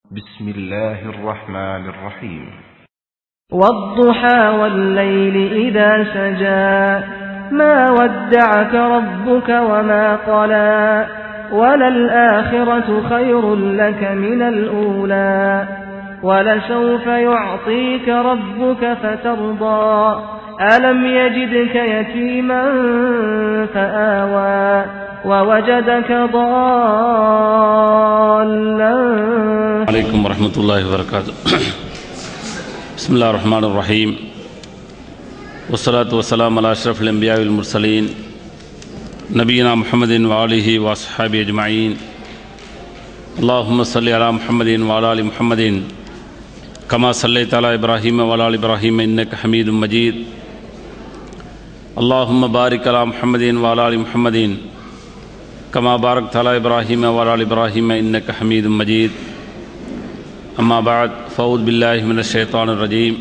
بسم الله الرحمن الرحيم والضحى والليل إذا سجى ما ودعك ربك وما قلى وللآخرة خير لك من الأولى ولسوف يعطيك ربك فترضى ألم يجدك يتيما فآوى ووجدك ضالا. عليكم ورحمة الله وبركاته. بسم الله الرحمن الرحيم والصلاة والسلام على أشرف الأنبياء والمرسلين نبينا محمد وآله وأصحابه أجمعين. اللهم صل على محمد وعلى آل محمد كما صليت على إبراهيم وعلى آل إبراهيم إنك حميد مجيد. اللهم بارك على محمد وعلى آل محمد كما باركت على إبراهيم وعلى آل إبراهيم إنك حميد مجيد. أما بعد فأعوذ بالله من الشيطان الرجيم.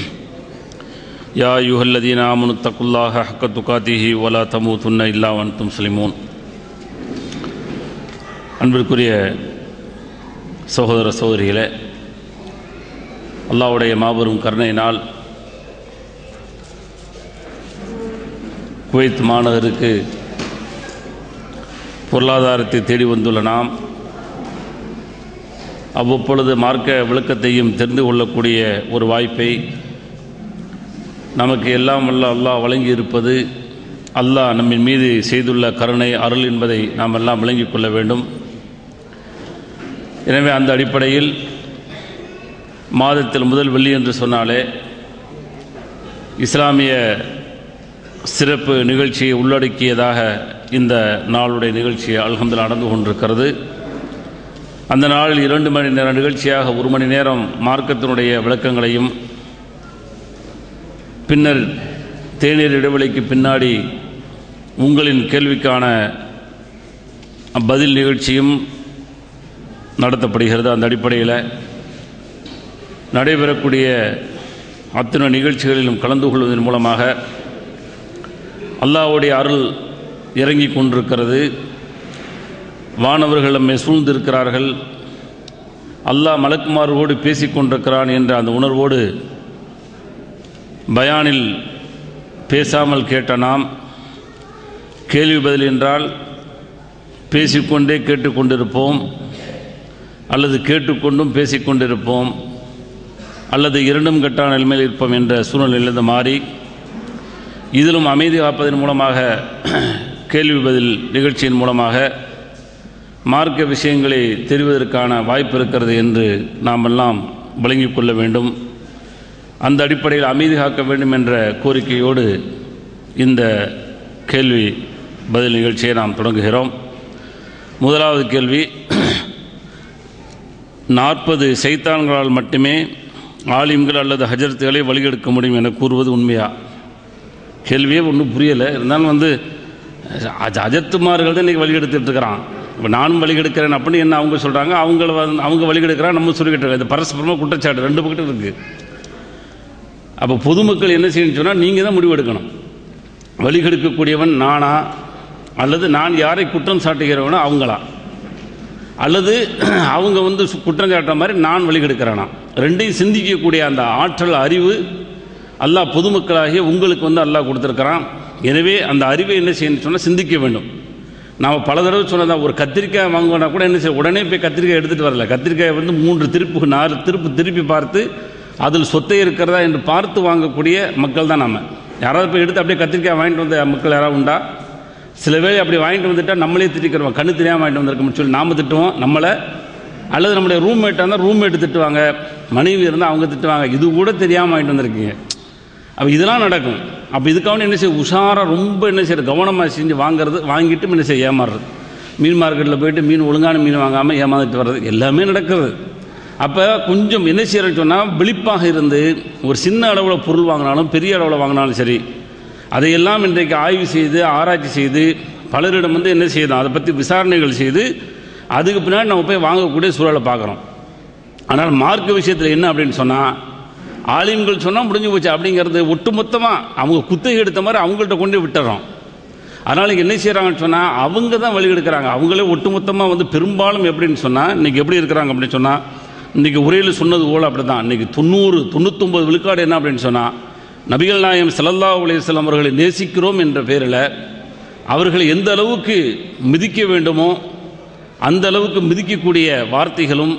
يا أيها الذين آمنوا اتقوا الله حق تقاته ولا تموتن إلا وأنتم مسلمون. அன்பிற்குரிய சகோதர சகோதரிகளே, அல்லாஹ்வுடைய மாபெரும் கருணையினால் குவைத் மாநகருக்கு பொருளாதாரத்தை தேடி வந்துள்ள நாம் அவ்வப்பொழுது மார்க்க விளக்கத்தையும் தெரிந்து கொள்ளக்கூடிய ஒரு வாய்ப்பை நமக்கு எல்லாம் வல்ல அல்லாஹ் வழங்கி இருப்பது அல்லாஹ் நம்மின் மீது செய்துள்ள கருணை அருள் என்பதை நாம் எல்லாம் விளங்கிக் கொள்ள வேண்டும். எனவே அந்த அடிப்படையில் மாதத்தில் முதல் வெள்ளி என்று சொன்னாலே இஸ்லாமிய சிறப்பு நிகழ்ச்சியை உள்ளடக்கியதாக இந்த நாளுடைய நிகழ்ச்சி அல்ஹம்துலில்லாஹ் நடந்து கொண்டிருக்கிறது. அந்த நாளில் 2 மணி நேர நிகழ்ச்சியாக 1 மணி நேரம் மார்க்கத்தினுடைய விளக்கங்களையும், பின்னர் தேநீர் இடைவெளிக்கு பின்னாடி உங்களின் கேள்விக்கான பதில் நிகழ்ச்சியும் நடத்தப்படுகிறது. அந்த அடிப்படையில் நடைபெறக்கூடிய அத்தனை நிகழ்ச்சிகளிலும் கலந்து கொள்வதன் மூலமாக அல்லாஹ்வுடைய அருள் இறங்கி கொண்டிருக்கிறது. வானவர்கள் நம்மை சூழ்ந்திருக்கிறார்கள். அல்லாஹ் மலக்குமாரோடு பேசிக் கொண்டிருக்கிறான் என்ற அந்த உணர்வோடு பயானில் பேசாமல் கேட்ட நாம், கேள்வி பதில் என்றால் பேசிக்கொண்டே கேட்டுக்கொண்டிருப்போம், அல்லது கேட்டுக்கொண்டும் பேசிக்கொண்டிருப்போம், அல்லது இரண்டும் கெட்டான நிலைமையில் இருப்போம் என்ற சூழ்நிலையிலிருந்து மாறி இதிலும் அமைதி காப்பதன் மூலமாக கேள்வி பதில் நிகழ்ச்சியின் மூலமாக மார்க்க விஷயங்களை தெரிவதற்கான வாய்ப்பு இருக்கிறது என்று நாம் எல்லாம் விளங்கிக் கொள்ள வேண்டும். அந்த அடிப்படையில் அமைதி காக்க வேண்டும் என்ற கோரிக்கையோடு இந்த கேள்வி பதில் நிகழ்ச்சியை நாம் தொடங்குகிறோம். முதலாவது கேள்வி, 40 சைத்தான்களால் மட்டுமே ஆலிம்கள் அல்லது ஹஜரத்துகளை வழிகெடுக்க முடியும் என கூறுவது உண்மையா? கேள்வியே ஒன்றும் புரியலை. இருந்தாலும் அஜத்துமார்கள் தான் இன்றைக்கி வழிகெடுத்துட்டு இருக்கிறான். இப்போ நானும் வழிகெடுக்கிறேன் அப்படின்னு என்ன அவங்க சொல்கிறாங்க, அவங்க வழிகெடுக்கிறான், நம்ம சொல்லிக்கிட்டு இருக்கோம். இது பரஸ்பரமாக குற்றச்சாட்டு 2 பக்கத்தில் இருக்குது. அப்போ பொதுமக்கள் என்ன செய்யணும்னு சொன்னால் நீங்கள் தான் முடிவெடுக்கணும். வழிகெடுக்கக்கூடியவன் நானா, அல்லது நான் யாரை குற்றம் சாட்டுகிறவனோ அவங்களா, அல்லது அவங்க குற்றம் சாட்டுற மாதிரி நான் வழிகெடுக்கிறானா, ரெண்டையும் சிந்திக்கக்கூடிய அந்த ஆற்றல் அறிவு அல்லாஹ் பொதுமக்களாகிய உங்களுக்கு அல்லாஹ் கொடுத்துருக்கிறான். எனவே அந்த அறிவை என்ன செய்யணும்னு சொன்னால் சிந்திக்க வேண்டும். நாம் பல தடவை சொன்னதான், ஒரு கத்திரிக்காய் வாங்கினா கூட என்ன செய்ய, உடனே போய் கத்திரிக்காய் எடுத்துகிட்டு வரல. கத்திரிக்காய் 3 திருப்பு 4 திருப்பு திருப்பி பார்த்து அதில் சொத்தை இருக்கிறதா என்று பார்த்து வாங்கக்கூடிய மக்கள் தான் நம்ம. யாராவது போய் எடுத்து அப்படியே கத்திரிக்காய் வாங்கிட்டு வந்த மக்கள் யாராவது உண்டா? சில வேளை அப்படி வாங்கிட்டு வந்துட்டால் நம்மளே திட்டிக்கிறோம், கண்ணு தெரியாமல் வாங்கிட்டு வந்திருக்கோம்னு சொல்லி நாம் திட்டுவோம் நம்மளை, அல்லது நம்முடைய ரூம்மேட்டாக இருந்தால் ரூம்மேட்டு திட்டுவாங்க, மனைவி இருந்தால் அவங்க திட்டுவாங்க, இது கூட தெரியாமல் வாங்கிட்டு வந்திருக்கீங்க. அப்போ இதெல்லாம் நடக்கும். அப்போ இதுக்காக என்ன செய்ய, உஷாராக ரொம்ப என்ன செய்ய, கவனமாக செஞ்சு வாங்கிட்டு என்ன செய்ய ஏமாறுறது. மீன் மார்க்கெட்டில் போய்ட்டு மீன் ஒழுங்கான மீன் வாங்காமல் ஏமாந்துட்டு வர்றது எல்லாமே நடக்கிறது. அப்போ கொஞ்சம் என்ன செய்யறேன்னு சொன்னால், விழிப்பாக இருந்து ஒரு சின்ன அளவில் பொருள் வாங்கினாலும் பெரிய அளவில் வாங்கினாலும் சரி, அதையெல்லாம் இன்றைக்கு ஆய்வு செய்து ஆராய்ச்சி செய்து பலரிடம் என்ன செய்யணும், அதை பற்றி விசாரணைகள் செய்து அதுக்கு பின்னாடி நம்ம போய் வாங்கக்கூடிய சூழலை பார்க்குறோம். ஆனால் மார்க்க விஷயத்தில் என்ன அப்படின்னு சொன்னால், ஆலிம்கள் சொன்னால் முடிஞ்சு போச்சு அப்படிங்கிறது ஒட்டுமொத்தமாக அவங்க குத்தகை எடுத்த மாதிரி அவங்கள்ட்ட கொண்டு விட்டுறோம். அதனால் என்ன செய்கிறாங்கன்னு சொன்னால், அவங்க தான் வழி எடுக்கிறாங்க. அவங்களே ஒட்டுமொத்தமாக பெரும்பாலும் எப்படின்னு சொன்னால், இன்றைக்கி எப்படி இருக்கிறாங்க அப்படின்னு சொன்னால், இன்றைக்கி உரையில் சொன்னது போல் அப்படி தான். இன்றைக்கி 99 விழுக்காடு என்ன அப்படின்னு சொன்னால், நபிகள் நாயகம் ஸல்லல்லாஹு அலைஹி வஸல்லம் அவர்களை நேசிக்கிறோம் என்ற பேரில் அவர்களை எந்த அளவுக்கு மிதிக்க வேண்டுமோ அந்த அளவுக்கு மிதிக்கக்கூடிய வார்த்தைகளும்,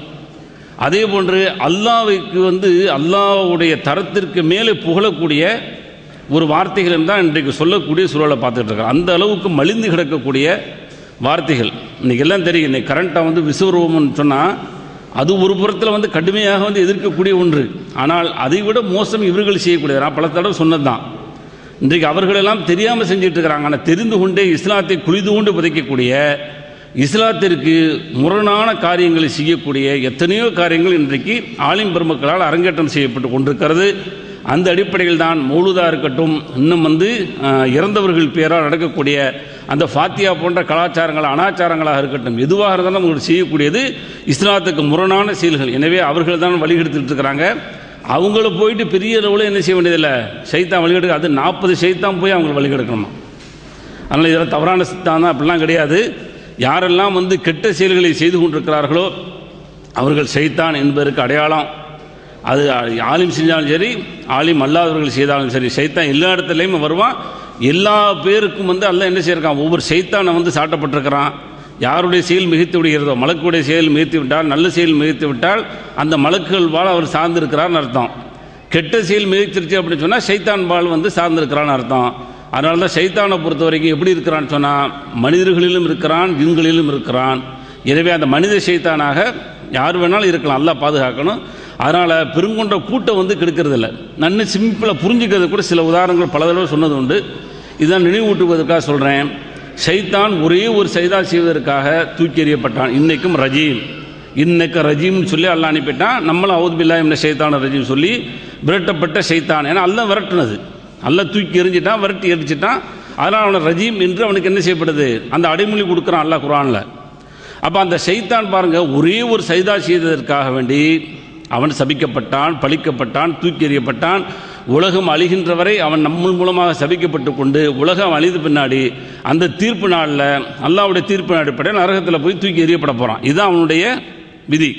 அதே போன்று அல்லாஹ்வுக்கு அல்லாஹ்வுடைய தரத்திற்கு மேலே புகழக்கூடிய ஒரு வார்த்தைகளும் தான் இன்றைக்கு சொல்லக்கூடிய சூழலை பார்த்துட்டு இருக்கிறோம். அந்த அளவுக்கு மலிந்து கிடக்கக்கூடிய வார்த்தைகள் இன்றைக்கி எல்லாம் தெரியும். இன்றைக்கி கரண்ட்டாக விஸ்வரூபம்னு சொன்னால் அது ஒரு புறத்தில் கடுமையாக எதிர்க்கக்கூடிய ஒன்று. ஆனால் அதை விட மோசம் இவர்கள் செய்யக்கூடியது. நான் பல தடவை சொன்னது தான். இன்றைக்கு அவர்களெல்லாம் தெரியாமல் செஞ்சுட்டு இருக்கிறாங்க. ஆனால் தெரிந்து கொண்டே இஸ்லாத்தை குளிது கொண்டு புதைக்கக்கூடிய, இஸ்லாத்திற்கு முரணான காரியங்களை செய்யக்கூடிய எத்தனையோ காரியங்கள் இன்றைக்கு ஆலிம் பெருமக்களால் அரங்கேற்றம் செய்யப்பட்டு கொண்டிருக்கிறது. அந்த அடிப்படையில் தான் மௌலூதாக இருக்கட்டும், இன்னும் இறந்தவர்கள் பேரால் நடக்கக்கூடிய அந்த ஃபாத்தியா போன்ற கலாச்சாரங்கள் அனாச்சாரங்களாக இருக்கட்டும், எதுவாக இருந்தாலும் அவங்களுக்கு செய்யக்கூடியது இஸ்லாத்துக்கு முரணான செயல்கள். எனவே அவர்கள் தான் வழிகெடுத்துட்டு இருக்கிறாங்க. அவங்கள போயிட்டு பெரிய அளவில் என்ன செய்ய வேண்டியதில்லை, சைத்தான் வழிகெடுக்க. அது 40 சைத்தான் போய் அவங்களை வழிகெடுக்கணுமா? அதனால் இதெல்லாம் தவறான சித்தான் தான், அப்படிலாம் கிடையாது. யாரெல்லாம் கெட்ட செயல்களை செய்து கொண்டிருக்கிறார்களோ அவர்கள் சைத்தான் என்பதற்கு அடையாளம். அது ஆலிம் செஞ்சாலும் சரி, ஆலிம் அல்லாதவர்கள் செய்தாலும் சரி, சைத்தான் எல்லா இடத்துலையும் வருவான். எல்லா பேருக்கும் அல்லாஹ் என்ன செய்யிருக்கான், ஒவ்வொரு சைத்தானை சாட்டப்பட்டிருக்கிறான். யாருடைய செயல் மிகைத்து விடுகிறதோ, மலக்குடைய செயல் மிகைத்து விட்டால், நல்ல செயல் மிகைத்து விட்டால் அந்த மலக்குகள் வாழ் அவர் சார்ந்திருக்கிறார்னு அர்த்தம். கெட்ட செயல் மிகைத்திருச்சு அப்படின்னு சொன்னால் சைத்தான் வாழ் சார்ந்திருக்கிறான்னு அர்த்தம். அதனால தான் சைத்தானை பொறுத்த வரைக்கும் எப்படி இருக்கிறான்னு சொன்னால், மனிதர்களிலும் இருக்கிறான், ஜின்களிலும் இருக்கிறான். எனவே அந்த மனித சைத்தானாக யார் வேணாலும் இருக்கலாம், அல்லாஹ் பாதுகாக்கணும். அதனால் பெருங்கொண்ட கூட்டம் கெடுக்கிறதில்ல. நன்னு சிம்பிளாக புரிஞ்சுக்கிறது கூட சில உதாரணங்கள் பல தடவை சொன்னது உண்டு. இதுதான் நினைவூட்டுவதற்காக சொல்கிறேன். ஷைத்தான் ஒரே ஒரு சைதா செய்வதற்காக தூக்கி எறியப்பட்டான். இன்னைக்கும் ரஜீம், இன்னைக்கு ரஜீம்னு சொல்லி அல்லாஹ் அனுப்பிட்டான். நம்மளும் அவுது பில்லாஹி மினஷ் ஷைத்தானிர் ரஜீம் சொல்லி விரட்டப்பட்ட ஷைத்தான். ஏன்னா அல்லாஹ் விரட்டுனது, அல்லாஹ் தூக்கி எறிஞ்சிட்டான், விரட்டி எரிஞ்சிட்டான். அதனால் அவனை ரஜீம் என்று அவனுக்கு என்ன செய்யப்படுது, அந்த அடைமொழி கொடுக்குறான் அல்லாஹ் குர்ஆனில். அப்போ அந்த ஷைத்தான் பாருங்கள், ஒரே ஒரு சைதா செய்ததற்காக வேண்டி அவன் சபிக்கப்பட்டான், பழிக்கப்பட்டான், தூக்கி எறியப்பட்டான். உலகம் அழிகின்ற வரை அவன் நம்ம மூலமாக சபிக்கப்பட்டு கொண்டு உலகம் அழிந்த பின்னாடி அந்த தீர்ப்பு நாளில், அல்லாஹ்வுடைய தீர்ப்பு அடிப்படையில் நரகத்தில் போய் தூக்கி எறியப்பட போகிறான். இதுதான் அவனுடைய விதி.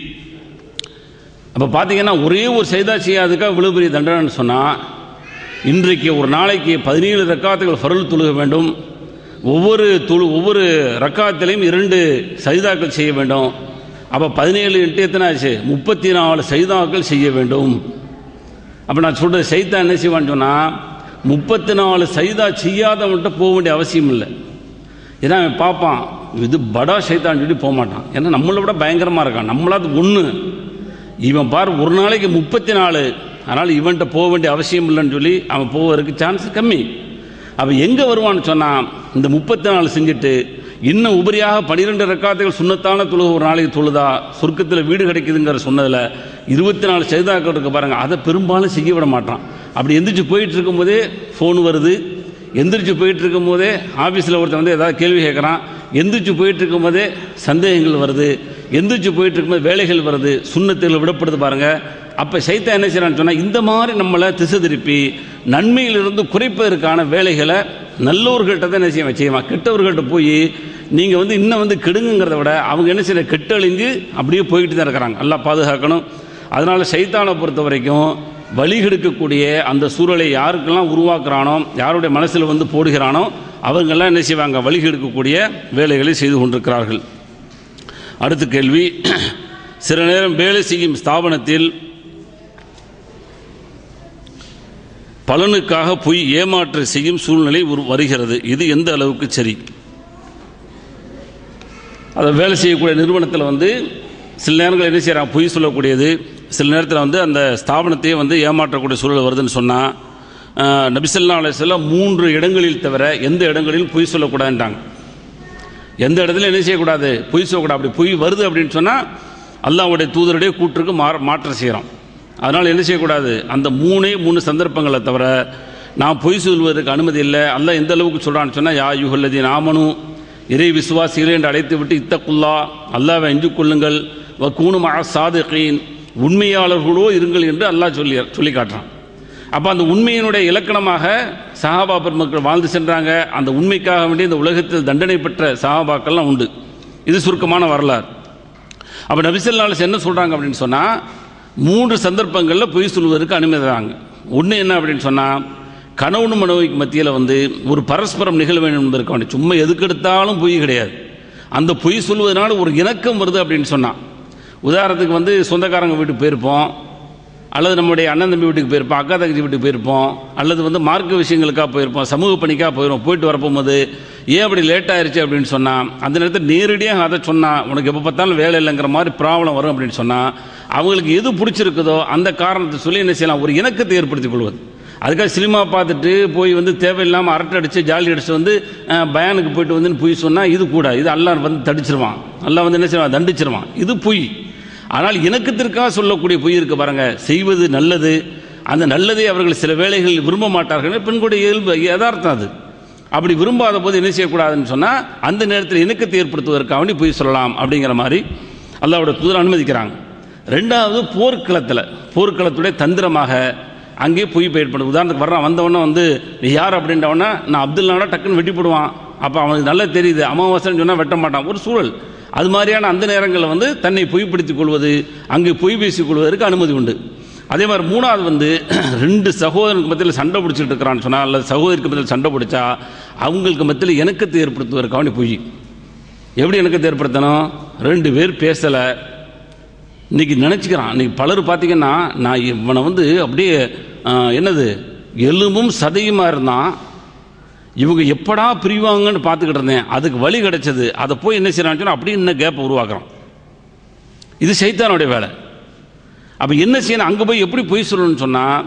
அப்போ பார்த்தீங்கன்னா ஒரே ஒரு சைதா செய்யாததுக்காக இவ்வளவு பெரிய தண்டனைன்னு சொன்னால், இன்றைக்கு ஒரு நாளைக்கு 17 ரக்காத்துகள் ஃபர்ல் தொழுக வேண்டும். ஒவ்வொரு ரக்காத்திலையும் 2 சைதாக்கள் செய்ய வேண்டும். அப்போ 17 × எத்தனை ஆச்சு, 34 சைதாக்கள் செய்ய வேண்டும். அப்போ நான் சொல்கிறது, சைத்தான் என்ன செய்வான்னு சொன்னால் 34 சைதா செய்யாதவன்கிட்ட போக வேண்டிய அவசியம் இல்லை. ஏன்னா அவன் பார்ப்பான், இது படா சைத்தான் சொல்லி போக மாட்டான். ஏன்னா நம்மளை விட பயங்கரமாக இருக்கான், நம்மளாவது ஒன்று, இவன் பார் ஒரு நாளைக்கு 34, அதனால் இவன்கிட்ட போக வேண்டிய அவசியம் இல்லைன்னு சொல்லி அவன் போவதற்கு சான்ஸ் கம்மி. அவன் எங்கே வருவான்னு சொன்னால், இந்த 34 செஞ்சுட்டு இன்னும் உபரியாக 12 ரக்காத்துகள் சுன்னத்தான தொழுக ஒரு நாளைக்கு தொழுதா சொர்க்கத்தில் வீடு கிடைக்குதுங்கிற சொன்னதில் 24 சைதாக்கள் இருக்க பாருங்கள், அதை பெரும்பாலும் செய்ய விட மாட்டான். அப்படி எந்திரிச்சு போயிட்டு இருக்கும்போதே ஃபோன் வருது, எந்திரிச்சு போயிட்டு இருக்கும்போதே ஆஃபீஸில் ஒருத்தன் ஏதாவது கேள்வி கேட்குறான், எந்திரிச்சு போயிட்டு இருக்கும்போதே சந்தேகங்கள் வருது, எந்திரிச்சு போயிட்டு இருக்கும்போது வேலைகள் வருது, சுன்னத்தில் விடப்படுது பாருங்கள். அப்போ சைத்தான் என்ன செய்யறான்னு சொன்னால், இந்த மாதிரி நம்மளை திசை திருப்பி நன்மையிலிருந்து குறைப்பதற்கான வேலைகளை நல்லவர்கள்ட்ட தான் என்ன செய்வான். கெட்டவர்கள்ட்ட போய் நீங்கள் இன்னும் கெடுங்கிறத விட அவங்க என்ன செய்ய, கெட்டழிஞ்சு அப்படியே போய்கிட்டு தான் இருக்கிறாங்க. எல்லாம் பாதுகாக்கணும். அதனால் சைத்தானை பொறுத்த வரைக்கும் வழிகெடுக்கக்கூடிய அந்த சூழலை யாருக்கெல்லாம் உருவாக்குறானோ, யாருடைய மனசில் போடுகிறானோ அவங்கெல்லாம் என்ன செய்வாங்க, வழிகெடுக்கக்கூடிய வேலைகளை செய்து கொண்டிருக்கிறார்கள். அடுத்த கேள்வி, சில நேரம் வேலை செய்யும் ஸ்தாபனத்தில் பலனுக்காக பொய் ஏமாற்ற செய்யும் சூழ்நிலை வருகிறது. இது எந்த அளவுக்கு சரி? அதை வேலை செய்யக்கூடிய நிறுவனத்தில் சில நேரங்கள் என்ன செய்கிறாங்க, பொய் சொல்லக்கூடியது. சில நேரத்தில் அந்த ஸ்தாபனத்தையே ஏமாற்றக்கூடிய சூழல் வருதுன்னு சொன்னால், நபி ஸல்லல்லாஹு அலைஹி வஸல்லம் 3 இடங்களில் தவிர எந்த இடங்களிலும் பொய் சொல்லக்கூடாதுன்றாங்க. எந்த இடத்துல என்ன செய்யக்கூடாது, பொய் சொல்லக்கூடாது. அப்படி பொய் வருது அப்படின்னு சொன்னால் அல்லாஹ்வுடைய தூதருடைய கூற்றுக்கு மாற்றம் செய்கிறோம். அதனால் என்ன செய்யக்கூடாது, அந்த 3 சந்தர்ப்பங்களை தவிர நான் பொய் சொல்வதற்கு அனுமதி இல்லை. அல்லாஹ் எந்த அளவுக்கு சொல்கிறான்னு சொன்னால், யா அய்யுஹல்லதீன ஆமனு, இறை விசுவாசிகளே என்று அழைத்து விட்டு, இத்தகுல்லா, அல்லாஹ்வை அஞ்சு கொள்ளுங்கள், வகூனு மஅ ஸாதிகீன், உண்மையாளர்களோ இருங்கள் என்று அல்லாஹ் சொல்லி காட்டுறான். அப்போ அந்த உண்மையினுடைய இலக்கணமாக சஹாபா பெருமக்கள் வாழ்ந்து சென்றாங்க. அந்த உண்மைக்காக வேண்டிய இந்த உலகத்தில் தண்டனை பெற்ற சஹாபாக்கள்லாம் உண்டு. இது சுருக்கமான வரலாறு. அப்போ நபி ஸல்லல்லாஹு அலைஹி வஸல்லம் என்ன சொல்கிறாங்க அப்படின்னு சொன்னால் 3 சந்தர்ப்பங்களில் பொய் சொல்வதற்கு அனுமதிறாங்க. ஒன்று என்ன அப்படின்னு சொன்னால், கணவன் மனைவிக்கு மத்தியில் ஒரு பரஸ்பரம் நிகழ வேண்டும் என்பதற்கு வேண்டி, சும்மா எதுக்கு எடுத்தாலும் பொய் கிடையாது. அந்த பொய் சொல்வதனால ஒரு இணக்கம் வருது அப்படின்னு சொன்னான். உதாரணத்துக்கு சொந்தக்காரங்க வீட்டுக்கு போயிருப்போம், அல்லது நம்முடைய அண்ணன் தம்பி வீட்டுக்கு போயிருப்போம், அக்கா தங்கச்சி வீட்டுக்கு போயிருப்போம், அல்லது மார்க்க விஷயங்களுக்காக போயிருப்போம், சமூக பணிக்காக போயிடும். போயிட்டு வரப்போகும்போது ஏன் அப்படி லேட் ஆயிடுச்சு அப்படின்னு சொன்னால், அந்த நேரத்தில் நேரடியாக அதை சொன்னால் உனக்கு எப்போ பார்த்தாலும் வேலை இல்லைங்கிற மாதிரி ப்ராப்ளம் வரும் அப்படின்னு சொன்னால், அவங்களுக்கு எது பிடிச்சிருக்குதோ அந்த காரணத்தை சொல்லி என்ன செய்யலாம், ஒரு இணக்கத்தை ஏற்படுத்திக் கொள்வது. அதுக்காக சினிமா பார்த்துட்டு போய் தேவையில்லாமல் அரட்டை அடித்து ஜாலி அடிச்சு பயானுக்கு போயிட்டு பொய் சொன்னால் இது கூட இது அல்லாஹ் தடிச்சிருவான், அல்லாஹ் என்ன செய்வான், தண்டிச்சிருவான். இது பொய். ஆனால் இணக்கத்திற்காக சொல்லக்கூடிய பொய் இருக்கு பாருங்க, செய்வது நல்லது, அந்த நல்லதை அவர்கள் சில வேளைகள் விரும்ப மாட்டார்கள், பெண்களுடைய இயல்பு யதார்த்தம் அது. அப்படி விரும்பாத போது என்ன செய்யக்கூடாதுன்னு சொன்னால், அந்த நேரத்தில் இணக்கத்தை ஏற்படுத்துவதற்காக வேண்டி பொய் சொல்லலாம் அப்படிங்கிற மாதிரி அல்லாஹ்வுடைய தூதர் அனுமதிக்கிறாங்க. ரெண்டாவது, போர்க்களத்துடைய தந்திரமாக அங்கேயே பொய் ஏற்படும். உதாரணத்துக்கு வர்றான், வந்தவொடனே நீ யார் அப்படின்றவொடனே நான் அப்துல்லானா டக்குன்னு வெட்டி போடுவான். அப்போ அவனுக்கு நல்லா தெரியுது, அமாவாசைன்னு சொன்னால் வெட்ட மாட்டான், ஒரு சூழல். அது மாதிரியான அந்த நேரங்களில் தன்னை பொய்ப்படுத்திக் கொள்வது, அங்கே பொய் பேசிக் கொள்வதற்கு அனுமதி உண்டு. அதே மாதிரி மூணாவது 2 சகோதரனுக்கு மத்தியில் சண்டை பிடிச்சிட்டு இருக்கிறான்னு சொன்னால், அல்லது சகோதரிக்கு மத்தியில் சண்டை பிடிச்சா அவங்களுக்கு மத்தியில் இணக்கத்தை ஏற்படுத்துவதற்காக பொய். எப்படி இணக்கத்தை ஏற்படுத்தணும்? 2 பேர் பேசலை, இன்னைக்கு நினச்சிக்கிறான். இன்னைக்கு பலர் பார்த்தீங்கன்னா, நான் இவனை அப்படியே என்னது எலும்பும் சதையுமா இருந்தான், இவங்க எப்படா பிரிவாங்கன்னு பார்த்துக்கிட்டு இருந்தேன், அதுக்கு வழி கிடைச்சது, அதை போய் என்ன செய்யறான்னு சொன்னால் அப்படியே இன்னும் கேப்பை உருவாக்குறான். இது சைத்தானுடைய வேலை. அப்போ என்ன செய்யணும், அங்கே போய் எப்படி பொய் சொல்லணும்னு சொன்னால்,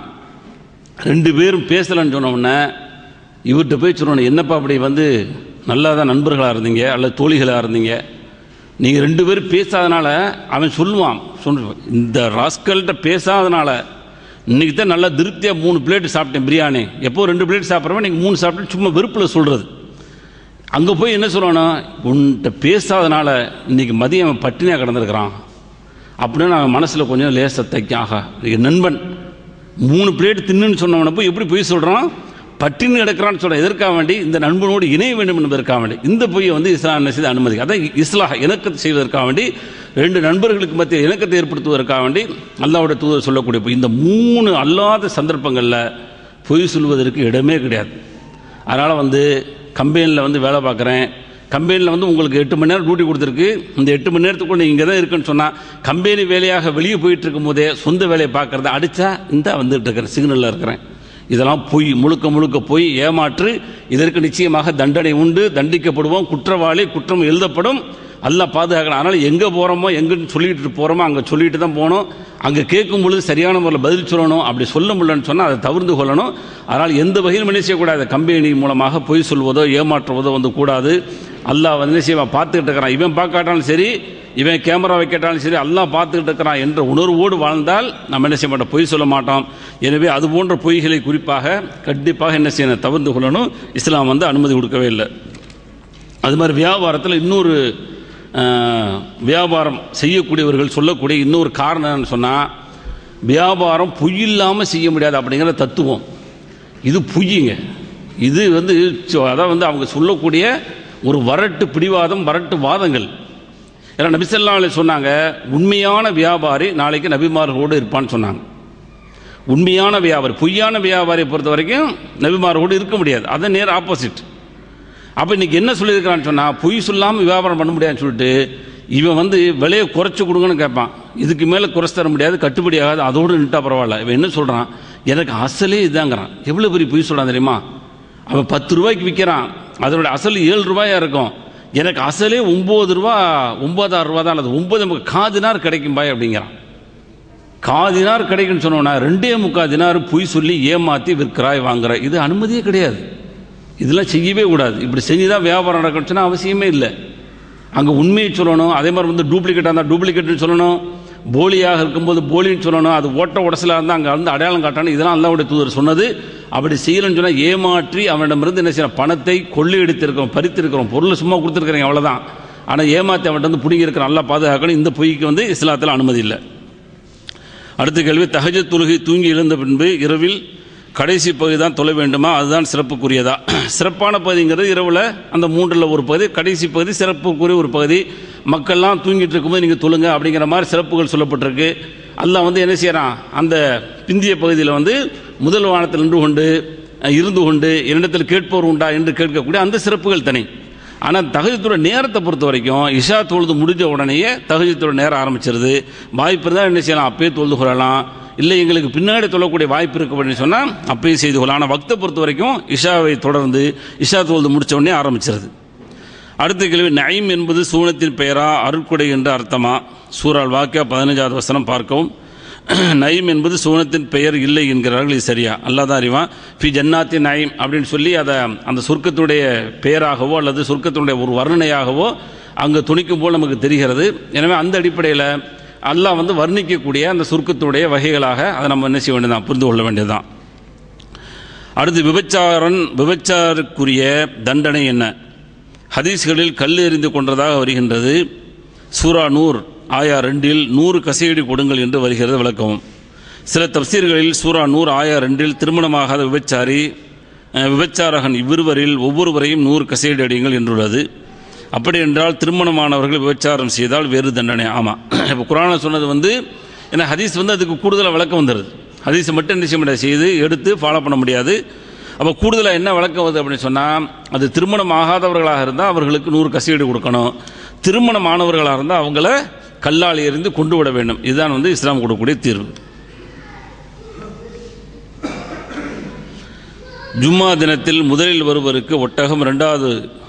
2 பேரும் பேசலைன்னு சொன்ன உடனே இவர்கிட்ட போய் சொல்லணும், என்னப்பா அப்படி நல்லா தான் நண்பர்களாக இருந்தீங்க அல்லது தோழிகளாக இருந்தீங்க, நீங்கள் 2 பேரும் பேசாதனால அவன் சொல்லுவான், இந்த ராஸ்கல்கிட்ட பேசாதனால இன்னைக்கு தான் நல்லா திருப்தியாக 3 பிளேட் சாப்பிட்டேன் பிரியாணி, எப்போ 2 பிளேட் சாப்பிட்றவன் நீங்கள் 3 சாப்பிட்டு சும்மா வெறுப்பில் சொல்கிறது. அங்கே போய் என்ன சொல்லணும், உன்கிட்ட பேசாதனால இன்னைக்கு மதியம் அவன் பட்டினியாக கிடந்திருக்கிறான் அப்படின்னு அவன் மனசில் கொஞ்சம் லேச தைக்காக. நண்பன் 3 பிளேட் தின்னுன்னு சொன்னவனை போய் எப்படி பொய் சொல்கிறான், பட்டினி கிடக்கிறான்னு சொல்ற. எதற்காக வேண்டி, இந்த நண்பனோடு இணைய வேண்டும் என்பதற்காக வேண்டி இந்த பொய்யை இஸ்லாம் என்ன செய்து அனுமதி. அதான் இஸ்லாஹ், இணக்கத்தை செய்வதற்காக வேண்டி, 2 நண்பர்களுக்கு மத்திய இணக்கத்தை ஏற்படுத்துவதற்காக வேண்டி அல்லாஹ்வுடைய தூதர் சொல்லக்கூடிய பொய். இந்த 3 அல்லாத சந்தர்ப்பங்களில் பொய் சொல்வதற்கு இடமே கிடையாது. அதனால் கம்பெனியில் வேலை பார்க்குறேன், கம்பெனியில் உங்களுக்கு 8 மணி நேரம் டியூட்டி கொடுத்துருக்கு, இந்த 8 மணி நேரத்துக்குள்ள இங்கே தான் இருக்குன்னு சொன்னால், கம்பெனி வேலையாக வெளியே போயிட்டு இருக்கும் போதே சொந்த வேலையை பார்க்கறத அடித்தா இந்த வந்துட்டு இருக்கிறேன், சிக்னலில் இருக்கிறேன், இதெல்லாம் பொய், முழுக்க முழுக்க பொய், ஏமாற்று. இதற்கு நிச்சயமாக தண்டனை உண்டு, தண்டிக்கப்படுவோம், குற்றவாளி, குற்றம் எழுதப்படும், அல்லாஹ் பாதுகாக்கணும். அதனால் எங்கே போகிறோமோ, எங்கன்னு சொல்லிட்டு போகிறோமோ அங்கே சொல்லிட்டு தான் போகணும். அங்கே கேட்கும் பொழுது சரியான முறையில் பதில் சொல்லணும். அப்படி சொல்ல முடியலன்னு சொன்னால் அதை தவிர்த்து கொள்ளணும். அதனால் எந்த வகையிலும் என்ன செய்யக்கூடாது, கம்பெனி மூலமாக பொய் சொல்வதோ ஏமாற்றுவதோ கூடாது. அல்லாஹ் என்ன செய்வான், பார்த்துக்கிட்டு இருக்கிறான். இவன் பார்க்காட்டாலும் சரி, இவன் கேமரா வைக்கட்டாலும் சரி, அல்லாஹ் பார்த்துக்கிட்டு இருக்கிறான் என்ற உணர்வோடு வாழ்ந்தால் நம்ம என்ன செய்ய மாட்டோம், பொய் சொல்ல மாட்டோம். எனவே அது போன்ற பொய்களை குறிப்பாக கண்டிப்பாக என்ன செய்யணும், தவிர்த்து கொள்ளணும். இஸ்லாம் அனுமதி கொடுக்கவே இல்லை. அது மாதிரி வியாபாரத்தில் இன்னொரு வியாபாரம் செய்யக்கூடியவர்கள் சொல்லக்கூடிய இன்னொரு காரணம் என்னன்னு சொன்னால், வியாபாரம் பொய் இல்லாமல் செய்ய முடியாது அப்படிங்கிற தத்துவம். இது பொய்யுங்க. இது அதான் அவங்க சொல்லக்கூடிய ஒரு வரட்டு பிடிவாதம், வரட்டு வாதங்கள். ஏன்னா நபி ஸல்லல்லாஹு அலைஹி சொன்னாங்க, உண்மையான வியாபாரி நாளைக்கு நபிமார்களோடு இருப்பான்னு சொன்னாங்க. உண்மையான வியாபாரி, பொய்யான வியாபாரியை பொறுத்த வரைக்கும் நபிமார்களோடு இருக்க முடியாது. அதை நேர் ஆப்போசிட். அப்போ இன்னைக்கு என்ன சொல்லியிருக்கிறான்னு சொன்னால், பொய் சொல்லாமல் வியாபாரம் பண்ண முடியாதுன்னு சொல்லிட்டு இவன் விலையை குறைச்சி கொடுங்கன்னு கேட்பான். இதுக்கு மேலே குறைச்சி தர முடியாது, கட்டுப்படி ஆகாது, அதோடு நின்றா பரவாயில்ல. இவன் என்ன சொல்கிறான், எனக்கு அசலே இதாங்கிறான். எவ்வளோ பெரிய பொய் சொல்கிறான் தெரியுமா? அவன் 10 ரூபாய்க்கு விற்கிறான், அதனுடைய அசல் 7 ரூபாயா இருக்கும். எனக்கு அசலே 9 ரூபா, 9,000 ரூபா தான், அல்லது 9 காதினார் கிடைக்கும் பாய் அப்படிங்கிறான். காதினார் கிடைக்குன்னு சொன்னோன்னா 2.25 தினார் பொய் சொல்லி ஏமாற்றி விற்கிறாய் வாங்குற. இது அனுமதியே கிடையாது. இதெல்லாம் செய்யவே கூடாது. இப்படி செஞ்சு தான் வியாபாரம் நடக்கணும்னு சொன்னால் அவசியமே இல்லை. அங்கே உண்மையை சொல்லணும். அதே மாதிரி டூப்ளிகேட்டாக இருந்தால் டூப்ளிகேட்னு சொல்லணும், போலியாக இருக்கும்போது போலின்னு சொல்லணும். அது ஓட்ட உடசலாக இருந்தால் அங்கே அடையாளம் காட்டணும். இதெல்லாம் அல்லாஹ்வுடைய தூதர் சொன்னது. அப்படி செய்யலன்னு சொன்னால் ஏமாற்றி அவனிடமிருந்து என்ன செய்யணும், பணத்தை கொள்ளையடித்திருக்கிறோம், பறித்திருக்கிறோம், பொருளை சும்மா கொடுத்துருக்குறீங்க அவ்வளோதான். ஆனால் ஏமாற்றி அவன்கிட்ட பிடிங்கி இருக்கிற நல்லா பாதுகாக்கணும். இந்த பொய்க்கு இஸ்லாத்தில் அனுமதி இல்லை. அடுத்த கேள்வி, தஹஜ்ஜுத் தொழுகை தூங்கி எழுந்த பின்பு இரவில் கடைசி பகுதி தான் தொழ வேண்டுமா, அதுதான் சிறப்புக்குரியதா? சிறப்பான பகுதிங்கிறது இரவில் அந்த 3ல் ஒரு பகுதி, கடைசி பகுதி சிறப்புக்குரிய ஒரு பகுதி. மக்கள்லாம் தூங்கிட்டு இருக்கும்போது நீங்கள் தொழுங்க அப்படிங்கிற மாதிரி சிறப்புகள் சொல்லப்பட்டிருக்கு. அல்லாஹ் வந்து என்ன செய்யறான், அந்த பிந்திய பகுதியில் வந்து முதல் வானத்தில் நின்று கொண்டு இருந்து கொண்டு என்னிடத்தில் கேட்பவர் உண்டா என்று கேட்கக்கூடிய அந்த சிறப்புகள் தனி. ஆனால் தஹஜ்ஜுத்தோட நேரத்தை பொறுத்த வரைக்கும் இஷா தொழுது முடிஞ்ச உடனேயே தஹஜ்ஜுத்தோட நேரம் ஆரம்பிச்சிருது. வாய்ப்பு இருந்தால் என்ன செய்யலாம், அப்பயே தொழுது கொள்ளலாம். இல்லை எங்களுக்கு பின்னாடி தொழக்கூடிய வாய்ப்பு இருக்கு அப்படின்னு சொன்னால் அப்பயும் செய்து கொள்ளலாம். ஆனால் வக்தை பொறுத்த வரைக்கும் இஷாவை தொடர்ந்து இஷா தொழுது முடித்த உடனே ஆரம்பிச்சிருது. அடுத்த கேள்வி, நயீம் என்பது சூனத்தின் பெயரா அருட்கொடை என்று அர்த்தமா? சூரால் வாக்கியா 15வது வசனம் பார்க்கவும். நயீம் என்பது சூனத்தின் பெயர் இல்லை என்கிறார்கள், இது சரியா? அல்லாஹ் தான் அறிவான். ஃபி ஜன்னாத்தின் நயீம் அப்படின்னு சொல்லி அதை அந்த சொர்க்கத்துடைய பெயராகவோ அல்லது சொர்க்கத்தினுடைய ஒரு வர்ணனையாகவோ அங்கே துணிக்கும் போல் நமக்கு தெரிகிறது. எனவே அந்த அடிப்படையில் அல்லாஹ் வந்து வர்ணிக்கக்கூடிய அந்த சொர்க்கத்துடைய வகைகளாக அதை நம்ம என்ன செய்ய வேண்டியதான், புரிந்து கொள்ள வேண்டியதுதான். அடுத்து, விபச்சாருக்குரிய தண்டனை என்ன? ஹதீஸ்களில் கல் எறிந்து கொண்டதாக வருகின்றது. சூரா நூர் ஆயா 2 100 கசையடி கொடுங்கள் என்று வருகிறது, விளக்கவும். சில தப்சீர்களில் சூரா நூர் ஆயா 2 திருமணமாகாத விபச்சாரகன் இவ்விருவரில் ஒவ்வொருவரையும் 100 கசையடி அடியுங்கள் என்றுள்ளது. அப்படி என்றால் திருமணமானவர்கள் விபச்சாரம் செய்தால் வேறு தண்டனை. ஆமாம், இப்போ குர்ஆனில் சொன்னது வந்து ஏன்னா ஹதீஸ் வந்து அதுக்கு கூடுதலாக விளக்கம் வந்துடுது. ஹதீஸை மட்டும் என்ன செய்ய முடியாது, செய்து எடுத்து ஃபாலோ பண்ண முடியாது. அப்போ கூடுதலாக என்ன விளக்கம் வருது அப்படின்னு சொன்னால், அது திருமணம் ஆகாதவர்களாக இருந்தால் அவர்களுக்கு 100 கசையடி கொடுக்கணும். திருமணமானவர்களாக இருந்தால் அவங்கள கல்லால் எறிந்து கொண்டு விட வேண்டும். இதுதான் வந்து இஸ்லாம் கொடுக்கக்கூடிய தீர்வு. ஜும்மா தினத்தில் முதலில் வருவருக்கு ஒட்டகம், 2வது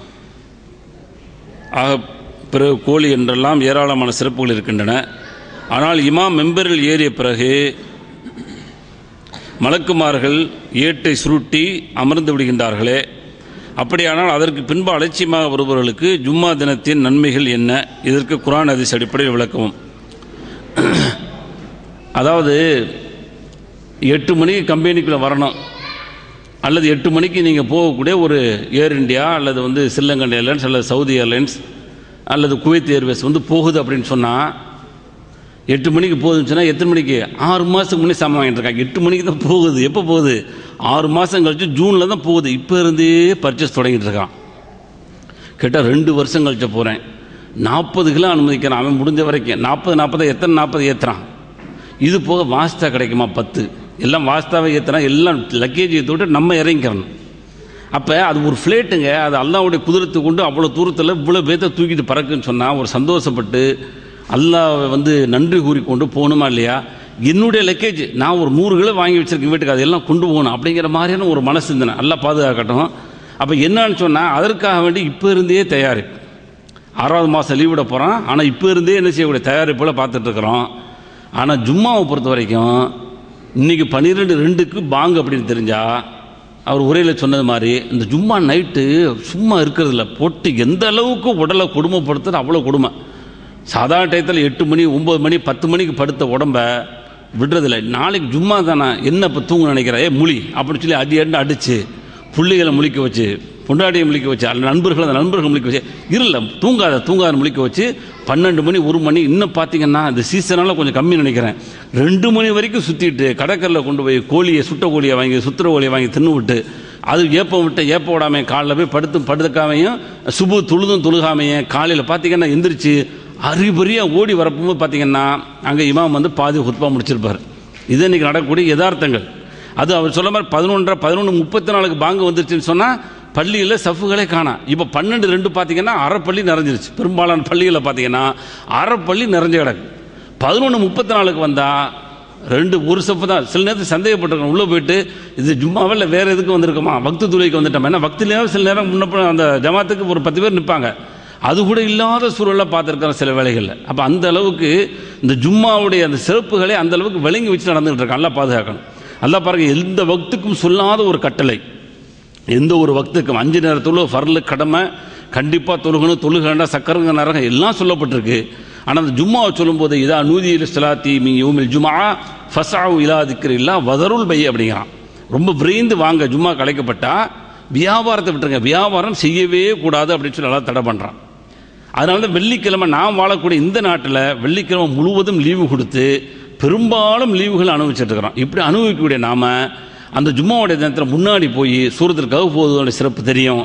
ஆக பிறகு கோழி என்றெல்லாம் ஏராளமான சிறப்புகள் இருக்கின்றன. ஆனால் இமாம் மெம்பரில் ஏறிய பிறகு மலக்குமார்கள் ஏட்டை சுருட்டி அமர்ந்து விடுகின்றார்களே, அப்படியானால் அதற்கு பின்பு அலட்சியமாக வருபவர்களுக்கு ஜும்மா தினத்தின் நன்மைகள் என்ன? இதற்கு குர்ஆன் ஹதீஸ் அடிப்படையில் விளக்கவும். அதாவது 8 மணிக்கு கம்பெனிக்குள்ளே வரணும், அல்லது 8 மணிக்கு நீங்கள் போகக்கூடிய ஒரு ஏர் இண்டியா அல்லது வந்து ஸ்ரீலங்கன் ஏர்லைன்ஸ் அல்லது சவுதி ஏர்லைன்ஸ் அல்லது குவைத் ஏர்வேஸ் வந்து போகுது அப்படின்னு சொன்னால் 8 மணிக்கு போகுதுன்னு சொன்னால் எத்தனை மணிக்கு? 6 மாதத்துக்கு முன்னே சாமான் வாங்கிட்டு இருக்காங்க. 8 மணிக்கு தான் போகுது. எப்போ போகுது? 6 மாதம் கழிச்சு ஜூனில் தான் போகுது. இப்போ இருந்தே பர்ச்சேஸ் தொடங்கிட்டு இருக்கான். கேட்டால் 2 வருஷம் கழிச்சு போகிறேன், 40 கிலோ அனுமதிக்கிறான் அவன் முடிஞ்ச வரைக்கும். 40 எத்தனை 40 ஏற்றுறான். இது போக வாஸ்தா கிடைக்குமா 10, எல்லாம் வாஸ்தாவை ஏற்றுறான். எல்லாம் லக்கேஜ் ஏற்றிவிட்டு நம்ம இறங்கிக்கிறணும். அப்போ அது ஒரு ஃப்ளைட்டுங்க, அது அல்லாஹ்வுடைய குதிரத்தை கொண்டு அவ்வளோ தூரத்தில் இவ்வளோ பேர்த்த தூக்கிட்டு பறக்குன்னு சொன்னால் ஒரு சந்தோஷப்பட்டு அல்லாஹ்வை வந்து நன்றி கூறிக்கொண்டு போகணுமா இல்லையா? என்னுடைய லக்கேஜ் நான் ஒரு 100 கிலோ வாங்கி வச்சிருக்கேன் வீட்டுக்கு, அதெல்லாம் கொண்டு போகணும் அப்படிங்கிற மாதிரியான ஒரு மனசு இருந்தேன். நல்லா பாதுகாக்கட்டும். அப்போ என்னன்னு சொன்னால் அதற்காக வேண்டி இப்போ இருந்தே தயாரிப்பு. 6வது மாதம் லீவ் விட போகிறான், ஆனால் இப்போ இருந்தே என்ன செய்யக்கூடிய தயாரிப்பில் பார்த்துட்ருக்குறோம். ஆனால் ஜும்மாவை பொறுத்த வரைக்கும் இன்றைக்கி 12:02க்கு பாங்கு அப்படின்னு தெரிஞ்சால் அவர் உரையில் சொன்னது மாதிரி இந்த ஜும்மா நைட்டு சும்மா இருக்கிறதில்ல, போட்டு எந்த அளவுக்கு உடலை கொடுமைப்படுத்துறது அவ்வளோ கொடுமை. சாதாரண டயத்தில் 8 மணி 9 மணி 10 மணிக்கு படுத்த உடம்ப விடுறதில்லை. நாளைக்கு ஜும்மா தானே, என்ன இப்போ தூங்க நினைக்கிறேன் முழி அப்படின்னு சொல்லி அடித்து புள்ளிகளை முழிக்க வச்சு, பொண்டாட்டியை முழிக்க வச்சு, அல்ல நண்பர்கள் அந்த நண்பர்கள் முழிக்க வச்சு, இருல தூங்காத முழிக்க வச்சு 12 மணி 1 மணி இன்னும் பார்த்தீங்கன்னா இந்த சீசனால் கொஞ்சம் கம்மி நினைக்கிறேன், 2 மணி வரைக்கும் சுற்றிட்டு கடற்கரையில் கொண்டு போய் சுட்ட கோழியை வாங்கி சுத்துற கோழியை வாங்கி தின்னு விட்டு, அது ஏப்ப விடாமையும் காலையில் போய் படுத்துக்காமையும் சுபு தொழுகாமையும் காலையில் பார்த்தீங்கன்னா எந்திரிச்சு அறிபறியாக ஓடி வரப்போது பார்த்தீங்கன்னா அங்கே இமாம் வந்து பாதி ஹுத்பா முடிச்சிருப்பார். இது இன்றைக்கி நடக்கக்கூடிய யதார்த்தங்கள். அது அவர் சொல்ல மாதிரி 11:34 பாங்கு வந்துருச்சுன்னு சொன்னால் பள்ளியில் சஃப்புகளே காணா. இப்போ 12:02 பார்த்தீங்கன்னா அரை பள்ளி நிறைஞ்சிருச்சு. பெரும்பாலான பள்ளிகளில் பார்த்தீங்கன்னா அரை பள்ளி நிறைஞ்ச கிடக்கு. 11:34 வந்தால் ஒரு சஃப்பு தான். சில நேரத்தில் சந்தேகப்பட்டிருக்கோம், உள்ளே போயிட்டு இது ஜும்மாவில் வேறு எதுக்கு வந்திருக்கோமா, வக்து துளைக்கு வந்துட்டோம். ஏன்னா வக்திலேயே சில நேரம் முன்னப்ப அந்த ஜமாத்துக்கு ஒரு 10 பேர் நிற்பாங்க, அது கூட இல்லாத சூழலாக பார்த்துருக்கிறோம் சில வேளைகளில். அப்போ அந்த அளவுக்கு இந்த ஜும்மாவுடைய அந்த சிறப்புகளை அந்த அளவுக்கு விளங்கி வச்சு நடந்துகிட்டு இருக்கான். நல்லா பாதுகாக்கணும். நல்லா பாருங்க, எந்த வக்துக்கும் சொல்லாத ஒரு கட்டளை, எந்த ஒரு வக்துக்கும் 5 நேரத்தில் ஃபர்லு கடமை கண்டிப்பாக தொழுகண்டா சக்கரங்க நரகம் எல்லாம் சொல்லப்பட்டிருக்கு. ஆனால் அந்த ஜும்மாவை சொல்லும்போது இதா நூதியில் ஸலாத்தி மின் யௌமில் ஜும்ஆ ஃபஸ்அவு இலா திக்ரில்லா வதருல் பை அப்படிங்கிறான். ரொம்ப விரைந்து வாங்க, ஜும்மா கலைக்கப்பட்டால் வியாபாரத்தை விட்டுருங்க, வியாபாரம் செய்யவே கூடாது அப்படின்னு சொல்லி நல்லா தடை பண்ணுறான். அதனால தான் வெள்ளிக்கிழமை நாம் வாழக்கூடிய இந்த நாட்டில் வெள்ளிக்கிழமை முழுவதும் லீவு கொடுத்து பெரும்பாலும் லீவுகள் அனுபவிச்சுட்டுருக்கிறோம். இப்படி அனுபவிக்கக்கூடிய நாம் அந்த ஜும்மாவுடைய தினத்தில் முன்னாடி போய் சூரத்துல் கஹ்ஃப் ஓதுவதோட சிறப்பு தெரியும்.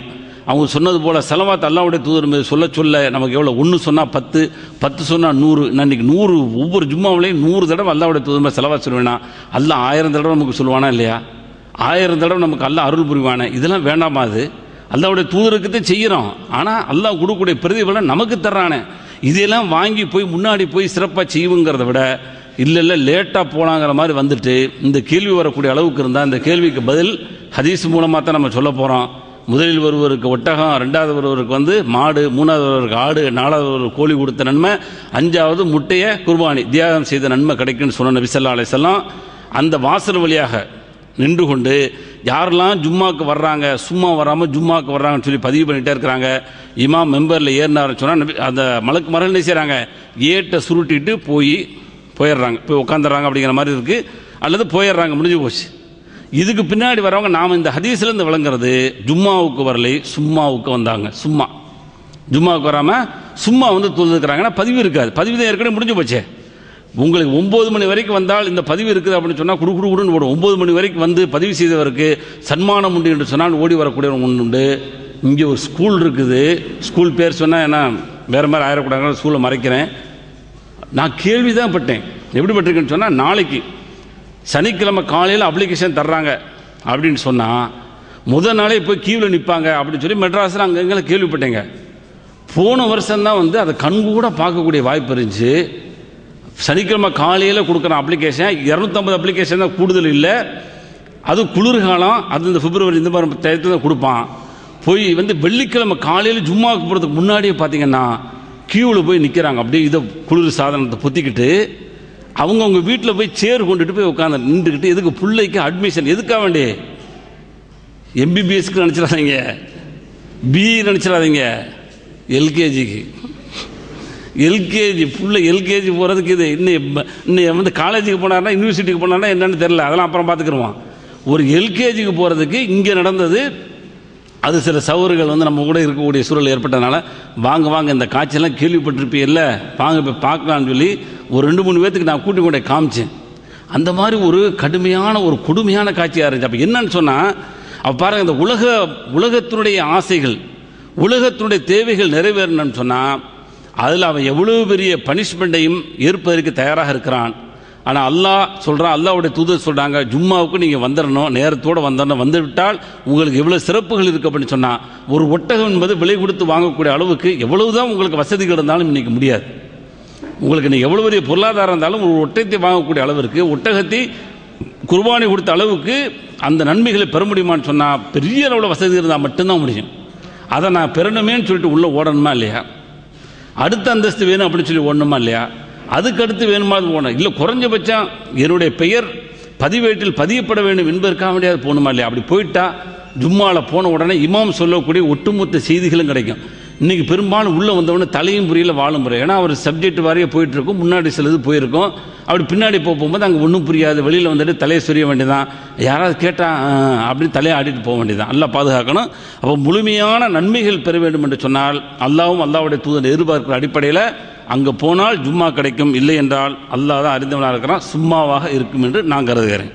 அவங்க சொன்னது போல் செலவாத் அல்லாஹ்வுடைய தூதர் மீது சொல்ல சொல்ல நமக்கு எவ்வளோ, 1 சொன்னால் 10, 10 சொன்னால் 100. நான் இன்னைக்கு 100 ஒவ்வொரு ஜும்மாவிலையும் 100 தடவை அல்லாஹ்வுடைய தூதர் மேலே செலவாத் சொல்லுவேனா? அல்லாஹ் 1000 தடவை நமக்கு சொல்லுவானா இல்லையா? 1000 தடவை நமக்கு அல்லாஹ் அருள் புரிவானே. இதெல்லாம் வேண்டாமா? அது அல்லாஹ்வுடைய தூதருக்கு தான் செய்கிறோம். ஆனால் அல்லாஹ் கொடுக்கக்கூடிய பிரதிபலன் நமக்கு தர்றானே. இதெல்லாம் வாங்கி போய் முன்னாடி போய் சிறப்பாக செய்வோங்கிறத விட இல்லை லேட்டாக போகலாங்கிற மாதிரி வந்துட்டு இந்த கேள்வி வரக்கூடிய அளவுக்கு இருந்தால் இந்த கேள்விக்கு பதில் ஹதீஸ் மூலமாக தான் நம்ம சொல்ல போகிறோம். முதலில் ஒருவருக்கு ஒட்டகம், 2வது ஒருவருக்கு மாடு, 3வது ஒருவருக்கு ஆடு, 4வது ஒரு கோழி கொடுத்த நன்மை, 5வது முட்டையை குர்பானி தியாகம் செய்த நன்மை கிடைக்குன்னு சொன்ன நபி ஸல்லல்லாஹு அலைஹி வஸல்லம் அந்த வாசல் வழியாக நின்று கொண்டு யாரெல்லாம் ஜும்மாவுக்கு வர்றாங்க, சும்மா வராமல் ஜும்மாவுக்கு வர்றாங்கன்னு சொல்லி பதிவு பண்ணிகிட்டே இருக்கிறாங்க. இமாம் மெம்பரில் ஏறினாருன்னு சொன்னால் அந்த மலக்கு மரல் என்ன செய்கிறாங்க, ஏட்டை சுருட்டிட்டு போயிடுறாங்க, போய் உட்காந்துடுறாங்க அப்படிங்கிற மாதிரி இருக்குது. அல்லது போயிடுறாங்க, முடிஞ்சு போச்சு. இதுக்கு பின்னாடி வரவங்க நாம் இந்த ஹதீஸ்லேருந்து விளங்குறது, ஜும்மாவுக்கு வரலை, சும்மாவுக்கு வந்தாங்க. சும்மா ஜும்மாவுக்கு வராமல் சும்மா தொழுதுக்கிறாங்கன்னா பதிவு இருக்காது. பதிவு தான் ஏற்கனவே முடிஞ்சு போச்சே. உங்களுக்கு 9 மணி வரைக்கும் வந்தால் இந்த பதிவு இருக்குது அப்படின்னு சொன்னால் குடுன்னு போடும். 9 மணி வரைக்கும் பதிவு செய்தவருக்கு சன்மானம் உண்டு என்று சொன்னால் ஓடி வரக்கூடியவங்க உண்டு. இங்கே ஒரு ஸ்கூல் இருக்குது, ஸ்கூல் பேர் சொன்னால் ஏன்னா வேறு மாதிரி ஆயிடக்கூடாது, ஸ்கூலை மறைக்கிறேன். நான் கேள்வி தான் பட்டேன். எப்படி பட்டிருக்கேன்னு சொன்னால், நாளைக்கு சனிக்கிழமை காலையில் அப்ளிகேஷன் தர்றாங்க அப்படின்னு சொன்னால் முதல் நாளே போய் கீவில் நிற்பாங்க அப்படின்னு சொல்லி மெட்ராஸில் அங்கங்கே கேள்விப்பட்டேங்க. போன வருஷம்தான் அதை கண்கூட பார்க்கக்கூடிய வாய்ப்பு இருந்துச்சு. சனிக்கிழமை காலையில் கொடுக்குற அப்ளிகேஷன் 250 அப்ளிகேஷன் தான், கூடுதல் இல்லை. அது குளிர்காலம், அது இந்த பிப்ரவரி இந்த மாதிரி டயத்தில் தான் கொடுப்பான். போய் வெள்ளிக்கிழமை காலையில் ஜும்மாவுக்கு போகிறதுக்கு முன்னாடியே பார்த்தீங்கன்னா கியூவில் போய் நிற்கிறாங்க. அப்படியே இதை குளிர் சாதனத்தை பொத்திக்கிட்டு அவங்கவுங்க வீட்டில் போய் சேர் கொண்டுட்டு போய் உட்காந்து நின்றுக்கிட்டு, எதுக்கு பிள்ளைக்கு அட்மிஷன் எதுக்காக வேண்டி, எம்பிபிஎஸ்க்கு நினச்சிடாதீங்க, பிஇ நினச்சிடாதீங்க, எல்கேஜிக்கு. எல்கேஜி பிள்ளை எல்கேஜி போகிறதுக்கு இது இன்னும் காலேஜுக்கு போனார்னா யூனிவர்சிட்டிக்கு போனார்னா என்னென்னு தெரில, அதெல்லாம் அப்புறம் பார்த்துக்குருவோம். ஒரு எல்கேஜிக்கு போகிறதுக்கு இங்கே நடந்தது. அது சில சவறுகள் நம்ம கூட இருக்கக்கூடிய சூழல் ஏற்பட்டதுனால வாங்க இந்த காட்சியெல்லாம் கேள்விப்பட்டிருப்பீல்ல, வாங்க போய் பார்க்கலான்னு சொல்லி ஒரு 2-3 பேர்த்துக்கு நான் கூட்டி கொண்டே காமிச்சேன். அந்த மாதிரி ஒரு கடுமையான ஒரு கொடுமையான காட்சியாக இருந்துச்சு. அப்போ என்னன்னு சொன்னால், அப்போ பாருங்கள், இந்த உலகத்தினுடைய ஆசைகள், உலகத்தினுடைய தேவைகள் நிறைவேறணும்னு சொன்னால் அதில் அவன் எவ்வளோ பெரிய பனிஷ்மெண்ட்டையும் ஏற்பதற்கு தயாராக இருக்கிறான். ஆனால் அல்லாஹ் சொல்கிறான், அல்லாஹ்வுடைய தூதர் சொல்கிறாங்க, ஜும்மாவுக்கு நீங்கள் வந்துடணும், நேரத்தோடு வந்துடணும். வந்துவிட்டால் உங்களுக்கு எவ்வளோ சிறப்புகள் இருக்குது அப்படின்னு சொன்னால், ஒரு ஒட்டகம் என்பது விலை கொடுத்து வாங்கக்கூடிய அளவுக்கு எவ்வளவு தான் உங்களுக்கு வசதிகள் இருந்தாலும் இன்றைக்கி முடியாது. உங்களுக்கு நீங்கள் எவ்வளோ பெரிய பொருளாதாரம் இருந்தாலும் ஒரு ஒட்டகத்தை வாங்கக்கூடிய அளவிற்கு, ஒட்டகத்தை குர்பானி கொடுத்த அளவுக்கு அந்த நன்மைகளை பெற முடியுமான்னு சொன்னால் பெரிய அளவில் வசதி இருந்தால் மட்டும்தான் முடியும். அதை நான் பெறணுமேன்னு சொல்லிட்டு உள்ளே ஓடணுமா இல்லையா? அடுத்த அந்தஸ்து வேணும் அப்படின்னு சொல்லி ஓடணுமா இல்லையா? அதுக்கடுத்து வேணுமா அது போகணும். இல்லை குறைஞ்சபட்சம் என்னுடைய பெயர் பதிவேட்டில் பதியப்பட வேண்டும் என்பதற்காக வேண்டியது போகணுமா இல்லையா? அப்படி போயிட்டா ஜும்மாவில் போன உடனே இமாம் சொல்லக்கூடிய ஒட்டுமொத்த செய்திகளும் கிடைக்கும். இன்றைக்கி பெரும்பாலும் உள்ளே வந்தவொடனே தலையும் புரியல வாழும் புரியல. ஏன்னா அவர் சப்ஜெக்ட் வாரியே போயிட்டுருக்கும், முன்னாடி சிலது போயிருக்கும். அப்படி பின்னாடி போகும்போது அங்கே ஒன்றும் புரியாது. வெளியில் வந்துட்டு தலையை சொரிய வேண்டியதான், யாராவது கேட்டால் அப்படின்னு தலையை ஆடிட்டு போக வேண்டியதான். அல்லாஹ் பாதுகாக்கணும். அப்போ முழுமையான நன்மைகள் பெற வேண்டும் என்று சொன்னால் அல்லாவும் அல்லாஹ்வுடைய தூதர் எதிர்பார்க்கிற அடிப்படையில் அங்கே போனால் ஜும்மா கிடைக்கும். இல்லை என்றால் அல்லாஹ் தான் அறிந்தவனாக இருக்கிறான், சும்மாவாக இருக்கும் என்று நான் கருதுகிறேன்.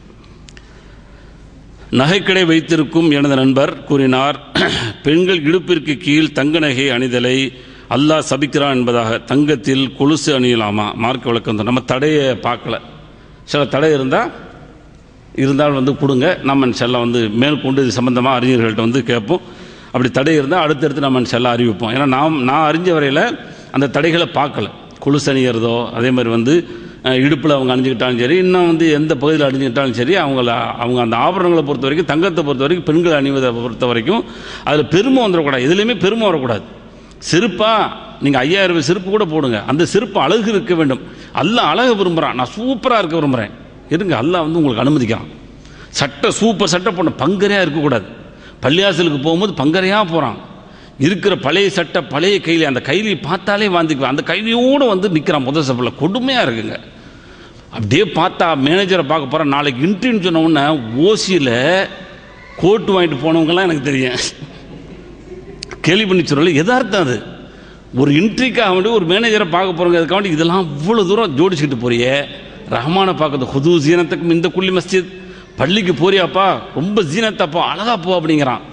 நகைக்கடை வைத்திருக்கும் எனது நண்பர் கூறினார், பெண்கள் இடுப்பிற்கு கீழ் தங்க நகை அணிதலை அல்லாஹ் சபிக்கிறான் என்பதாக. தங்கத்தில் கொலுசு அணியலாமா? மார்க்க விளக்கம் நம்ம தடையை பார்க்கல. சில தடை இருந்தால் கொடுங்க, நம்ம செல்ல மேற்கொண்டு இது சம்பந்தமாக அறிஞர்கள்ட்ட கேட்போம். அப்படி தடை இருந்தால் அடுத்தடுத்து நம்ம செல்ல அறிவிப்போம். ஏன்னா நான் அறிஞ்ச வரையில் அந்த தடைகளை பார்க்கல. கொலுசு அணிகிறதோ, அதே மாதிரி இடுப்பில் அவங்க அணிஞ்சுக்கிட்டாலும் சரி, இன்னும் எந்த பகுதியில் அணிஞ்சுக்கிட்டாலும் சரி, அவங்க அந்த ஆபரணங்களை பொறுத்த வரைக்கும், தங்கத்தை பொறுத்த வரைக்கும், பெண்கள் அணிவதை பொறுத்த வரைக்கும் அதில் பெருமை வந்துடக்கூடாது. எதுலேயுமே பெருமை வரக்கூடாது. செருப்பாக நீங்கள் 5000 ரூபாய் செருப்பு கூட போடுங்க, அந்த செருப்பு அழகு இருக்க வேண்டும். அல்லாஹ் அழகை விரும்புகிறான், நான் சூப்பராக இருக்க விரும்புகிறேன். இருங்க, அல்லாஹ் உங்களுக்கு அனுமதிக்கிறான். சூப்பர் சட்டை போட பங்கரையாக இருக்கக்கூடாது. பள்ளியாசலுக்கு போகும்போது பங்கரையாக போகிறான். இருக்கிற பழைய சட்டை பழைய கைலி, அந்த கைலி பார்த்தாலே வாந்திக்குவேன். அந்த கைலியோடு நிற்கிறான் முதல் சப்பில். கொடுமையாக இருக்குங்க. அப்படியே பார்த்தா மேனேஜரை பார்க்க போகிறேன். நாளைக்கு இன்ட்ரின்னு சொன்ன உடனே ஓசியில் கோட்டு வாங்கிட்டு போனவங்கலாம் எனக்கு தெரியும். கேள்வி பண்ணி சொல்லல, எதார்த்தம் அது. ஒரு இன்ட்ரிக்காக வேண்டி ஒரு மேனேஜரை பார்க்க போகிறவங்க, அதுக்காக வேண்டி இதெல்லாம் இவ்வளோ தூரம் ஜோடிச்சுக்கிட்டு போறியே. ரஹ்மானை பார்க்கறது ஹுது ஜீனத்துக்கும் இந்த குள்ளி மஸ்ஜித். பள்ளிக்கு போறியாப்பா, ரொம்ப ஜீனத்தாப்பா, அழகா போ அப்படிங்கிறான்.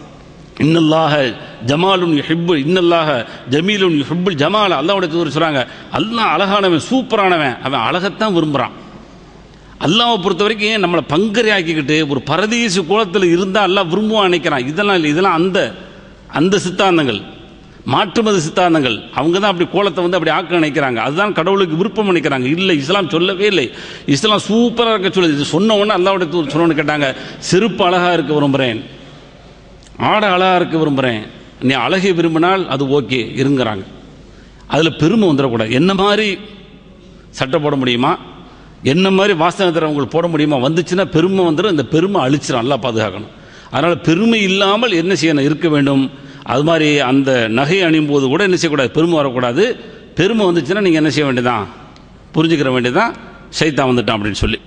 இன்னல்லாஹ ஜமாலுன் யுஹிப்பு இன்னல்லாஹ ஜமீலுன் யுஹிப்புல் ஜமால். அல்லாஹ்வுடைய தூதர் சொல்கிறாங்க, அல்லாஹ் அழகானவன், சூப்பரானவன், அவன் அழகத்தான் விரும்புகிறான். அல்லாஹ்வை பொறுத்த வரைக்கும் நம்மளை பங்கரை ஆக்கிக்கிட்டு ஒரு பரதீசு கோலத்தில் இருந்தால் அல்லாஹ் விரும்புவான் நினைக்கிறான். இதெல்லாம் இல்லை, இதெல்லாம் அந்த சித்தாந்தங்கள், மாற்று மத சித்தாந்தங்கள். அவங்க தான் அப்படி கோலத்தை வந்து அப்படி ஆக்க நினைக்கிறாங்க. அதுதான் கடவுளுக்கு விருப்பம் நினைக்கிறாங்க. இல்லை, இஸ்லாம் சொல்லவே இல்லை. இஸ்லாம் சூப்பராக இருக்க சொல்லுது. இது சொன்ன உடனே அல்லாஹ்வுடைய தூதர் சொன்னோன்னு கேட்டாங்க, செருப்பு அழகாக இருக்க விரும்புகிறேன், ஆடை அழகாக இருக்க விரும்புகிறேன், நீ அழகை விரும்பினால் அது ஓகே இருங்கிறாங்க. அதில் பெருமை வந்துடக்கூடாது. என்ன மாதிரி சட்டை போட முடியுமா, என்ன மாதிரி வாசனை தரவங்களுக்கு போட முடியுமா, வந்துச்சுன்னா பெருமை வந்துடும். இந்த பெருமை அழிச்சிடும், நல்லா பாதுகாக்கணும். அதனால் பெருமை இல்லாமல் என்ன செய்யணும், இருக்க வேண்டும். அது மாதிரி அந்த நகை அணியும் போது கூட என்ன செய்யக்கூடாது, பெருமை வரக்கூடாது. பெருமை வந்துச்சுன்னா நீங்கள் என்ன செய்ய வேண்டியதான், புரிஞ்சுக்கிற வேண்டியதான், ஷைத்தான் வந்துட்டான் அப்படின்னு சொல்லி.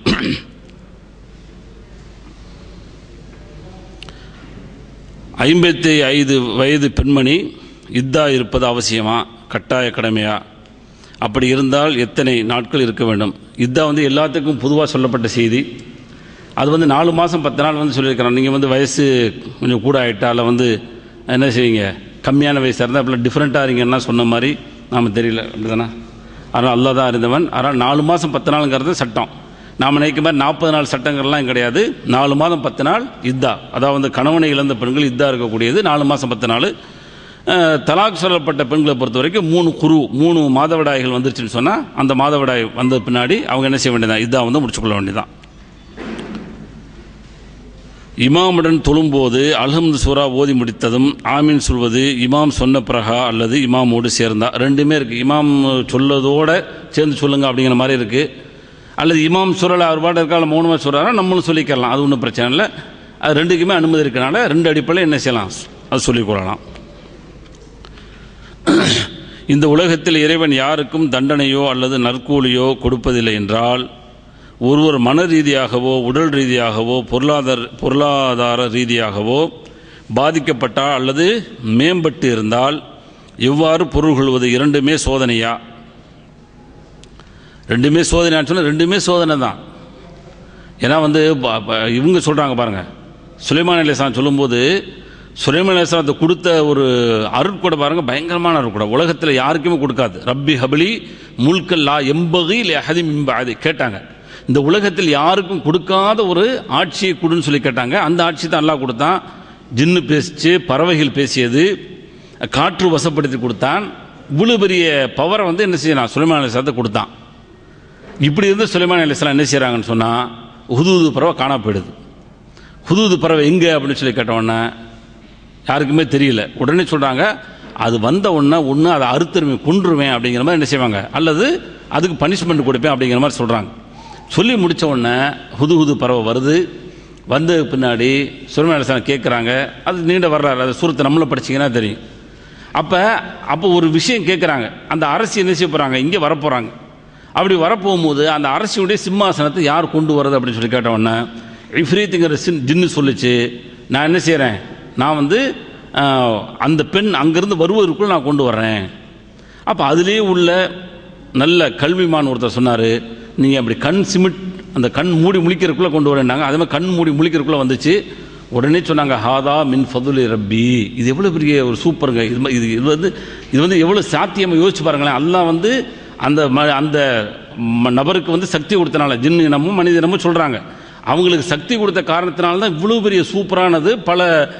55 வயது பெண்மணி இத்தா இருப்பது அவசியமா, கட்டாய கடமையா, அப்படி இருந்தால் எத்தனை நாட்கள் இருக்க வேண்டும்? இத்தா வந்து எல்லாத்துக்கும் பொதுவாக சொல்லப்பட்ட செய்தி. அது வந்து 4 மாதம் 10 நாள் வந்து சொல்லியிருக்கிறோம். நீங்கள் வந்து வயசு கொஞ்சம் கூட ஆகிட்டால் வந்து என்ன செய்வீங்க, கம்மியான வயசாக இருந்தால் அப்படி டிஃப்ரெண்ட்டாக இருங்கன்னா சொன்ன மாதிரி நாம் தெரியல, அப்படி தானே? அதனால் அல்லாஹ் தான் அறிந்தவன். அதனால் 4 மாதம் 10 நாளுங்கிறது சட்டம். நாம் நினைக்க மாதிரி 40 நாள் சட்டங்கள்லாம் கிடையாது. 4 மாதம் 10 நாள் இத்தா, அதாவது கணவனை இழந்த பெண்கள் இத்தா இருக்கக்கூடியது 4 மாதம் 10 நாள். தலாக் சொல்லப்பட்ட பெண்களை பொறுத்த வரைக்கும் 3 மாதவிடாய்கள் வந்துருச்சுன்னு சொன்னால் அந்த மாதவிடாய் வந்த பின்னாடி அவங்க என்ன செய்ய வேண்டியதான், இத்தா வந்து முடிச்சுக்கொள்ள வேண்டியதான். இமாமுடன் தொழும்போது அல்ஹம்து சூரா ஓதி முடித்ததும் ஆமீன் சொல்வது இமாம் சொன்ன பிறகா அல்லது இமாமோடு சேர்ந்தா? ரெண்டுமே இருக்குது. இமாம் சொல்லதோடு சேர்ந்து சொல்லுங்க அப்படிங்கிற மாதிரி இருக்குது. அல்லது இமாம் சொல்லலை, அவர் பாட்டு இருக்கால மௌனமாக சொல்கிறாரா, நம்மளும் சொல்லிக்கலாம், அது ஒன்றும் பிரச்சனை இல்லை. அது ரெண்டுக்குமே அனுமதி இருக்கனால 2 அடிப்படையில் என்ன செய்யலாம், அது சொல்லிக்கொள்ளலாம். இந்த உலகத்தில் இறைவன் யாருக்கும் தண்டனையோ அல்லது நற்கூலியோ கொடுப்பதில்லை என்றால், ஒருவர் மன ரீதியாகவோ உடல் ரீதியாகவோ பொருளாதார ரீதியாகவோ பாதிக்கப்பட்டால் அல்லது மேம்பட்டு இருந்தால் எவ்வாறு பொருள் கொள்வது? 2மே சோதனையா? 2மே சோதனையான்னு சொன்னால் 2மே சோதனை தான். ஏன்னா வந்து இவங்க சொல்கிறாங்க பாருங்கள், சுலைமான் அலைஹிஸ்ஸலாம் சொல்லும்போது சுலைமான் அலைஹிஸ்ஸலாத்தை கொடுத்த ஒரு அருட்கொடை பாருங்கள், பயங்கரமான அருட்கொடை, உலகத்தில் யாருக்குமே கொடுக்காது. ரப்பி ஹபிலி முல்கல்லா எம்பகி லஹதி மிம்பஅதி கேட்டாங்க. இந்த உலகத்தில் யாருக்கும் கொடுக்காத ஒரு ஆட்சியை கொடுன்னு சொல்லி கேட்டாங்க. அந்த ஆட்சி தான் அல்லாஹ் கொடுத்தான். ஜின்னு பேசிச்சு, பறவைகள் பேசியது, காற்று வசப்படுத்தி கொடுத்தான். இவ்வளவு பெரிய பவரை வந்து என்ன செய்யலாம், சுலைமான் அலைஹிஸ்ஸலாத்தை கொடுத்தான். இப்படி இருந்து சுலைமான் அலைஹிஸ்ஸலாம் என்ன செய்கிறாங்கன்னு சொன்னால், ஹுதூது பறவை காணா போயிடுது. ஹுதூது பறவை எங்கே அப்படின்னு சொல்லி கேட்டவுடனே யாருக்குமே தெரியல. உடனே சொல்கிறாங்க, அது வந்த உடனே ஒன்று அதை அறுத்துருவேன், கொன்றுவேன் அப்படிங்கிற மாதிரி என்ன செய்வாங்க, அல்லது அதுக்கு பனிஷ்மெண்ட் கொடுப்பேன் அப்படிங்கிற மாதிரி சொல்கிறாங்க. சொல்லி முடித்த உடனே ஹுது பறவை வருது. வந்த பின்னாடி சுலைமான் அலைஹிஸ்ஸலாம் கேட்குறாங்க. அது நீண்ட வரலாறு, அது சூரத்தை நம்மளை படிச்சிங்கன்னா தெரியும். அப்போ ஒரு விஷயம் கேட்குறாங்க. அந்த அரசி என்ன செய்ய போகிறாங்க, இங்கே வரப்போகிறாங்க. அப்படி வரப்போகும்போது அந்த அரசியுடைய சிம்மாசனத்தை யார் கொண்டு வர்றது அப்படின்னு சொல்லி கேட்ட உடனே இஃப்ரீத்துங்கிற ஜின்னு சொல்லிச்சு, நான் என்ன செய்கிறேன், நான் வந்து அந்த பெண் அங்கேருந்து வருவதற்குள் நான் கொண்டு வர்றேன். அப்போ அதிலே உள்ள நல்ல கல்விமான் ஒருத்தர் சொன்னார், நீங்கள் அப்படி அந்த கண் மூடி முழிக்கிறதுக்குள்ளே கொண்டு வரேன்னாங்க. அதே மாதிரி கண் மூடி முழிக்கிறதுக்குள்ளே வந்துச்சு. உடனே சொன்னாங்க, ஹாதா மின் ஃபதுலி ரப்பி, இது எவ்வளோ பெரிய ஒரு சூப்பருங்க, இது வந்து எவ்வளோ சாத்தியமாக யோசிச்சு பாருங்களேன். அல்லாஹ் வந்து அந்த நபருக்கு வந்து சக்தி கொடுத்தனால, ஜின்னு இனமும் மனித இனமும் சொல்கிறாங்க, அவங்களுக்கு சக்தி கொடுத்த காரணத்தினால தான் இவ்வளோ பெரிய சூப்பரானது, பல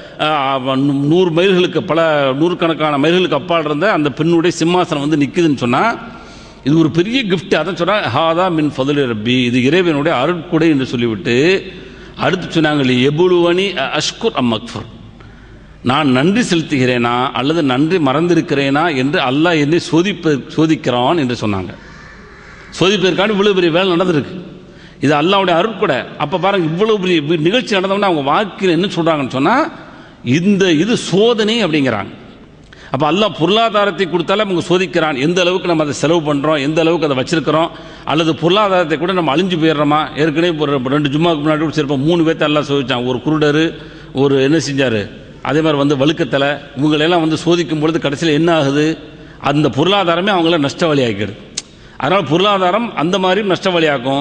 100 மைல்களுக்கு பல நூறுக்கணக்கான மைல்களுக்கு அப்பால் இருந்த அந்த பெண்ணுடைய சிம்மாசனம் வந்து நிற்குதுன்னு சொன்னால் இது ஒரு பெரிய கிஃப்ட். அதான் சொன்னால் ஹாதா மின் ஃபதுலி ரப்பி, இது இறைவனுடைய அருட்கொடை என்று சொல்லிவிட்டு அடுத்து சொன்னாங்க, எபுலுவனி அஷ்குர் அம் அக்ஃபர், நான் நன்றி செலுத்துகிறேனா அல்லது நன்றி மறந்திருக்கிறேனா என்று அல்லாஹ் என்னை சோதிக்கிறான் என்று சொன்னாங்க. சோதிப்பதற்கான இவ்வளவு பெரிய வேலை நடந்திருக்கு. இது அல்லாஹ்வுடைய அருட்கொடை. அப்போ பாருங்க, இவ்வளவு பெரிய நிகழ்ச்சி நடந்தவொன்னே அவங்க வாக்கில் என்ன சொல்கிறாங்கன்னு சொன்னால், இது சோதனை அப்படிங்கிறாங்க. அப்போ அல்லாஹ் பொருளாதாரத்தை கொடுத்தாலே அவங்க சோதிக்கிறான். எந்த அளவுக்கு நம்ம அதை செலவு பண்ணுறோம், எந்த அளவுக்கு அதை வச்சிருக்கிறோம், அல்லது பொருளாதாரத்தை கூட நம்ம அழிஞ்சு போயிடுறோமா. ஏற்கனவே ஒரு 2 ஜும்மாவுக்கு முன்னாடி கூட சிறப்பாக 3 பேர்த்த எல்லாம் சோதிச்சான். ஒரு குருடர், ஒரு என்ன செஞ்சார், அதே மாதிரி வந்து வழுக்கத்தலை, இவங்களெல்லாம் வந்து சோதிக்கும் பொழுது கடைசியில் என்ன ஆகுது, அந்த பொருளாதாரமே அவங்கள நஷ்ட வழியாக்கிடுது. அதனால் பொருளாதாரம் அந்த மாதிரி நஷ்ட வழியாக்கும்.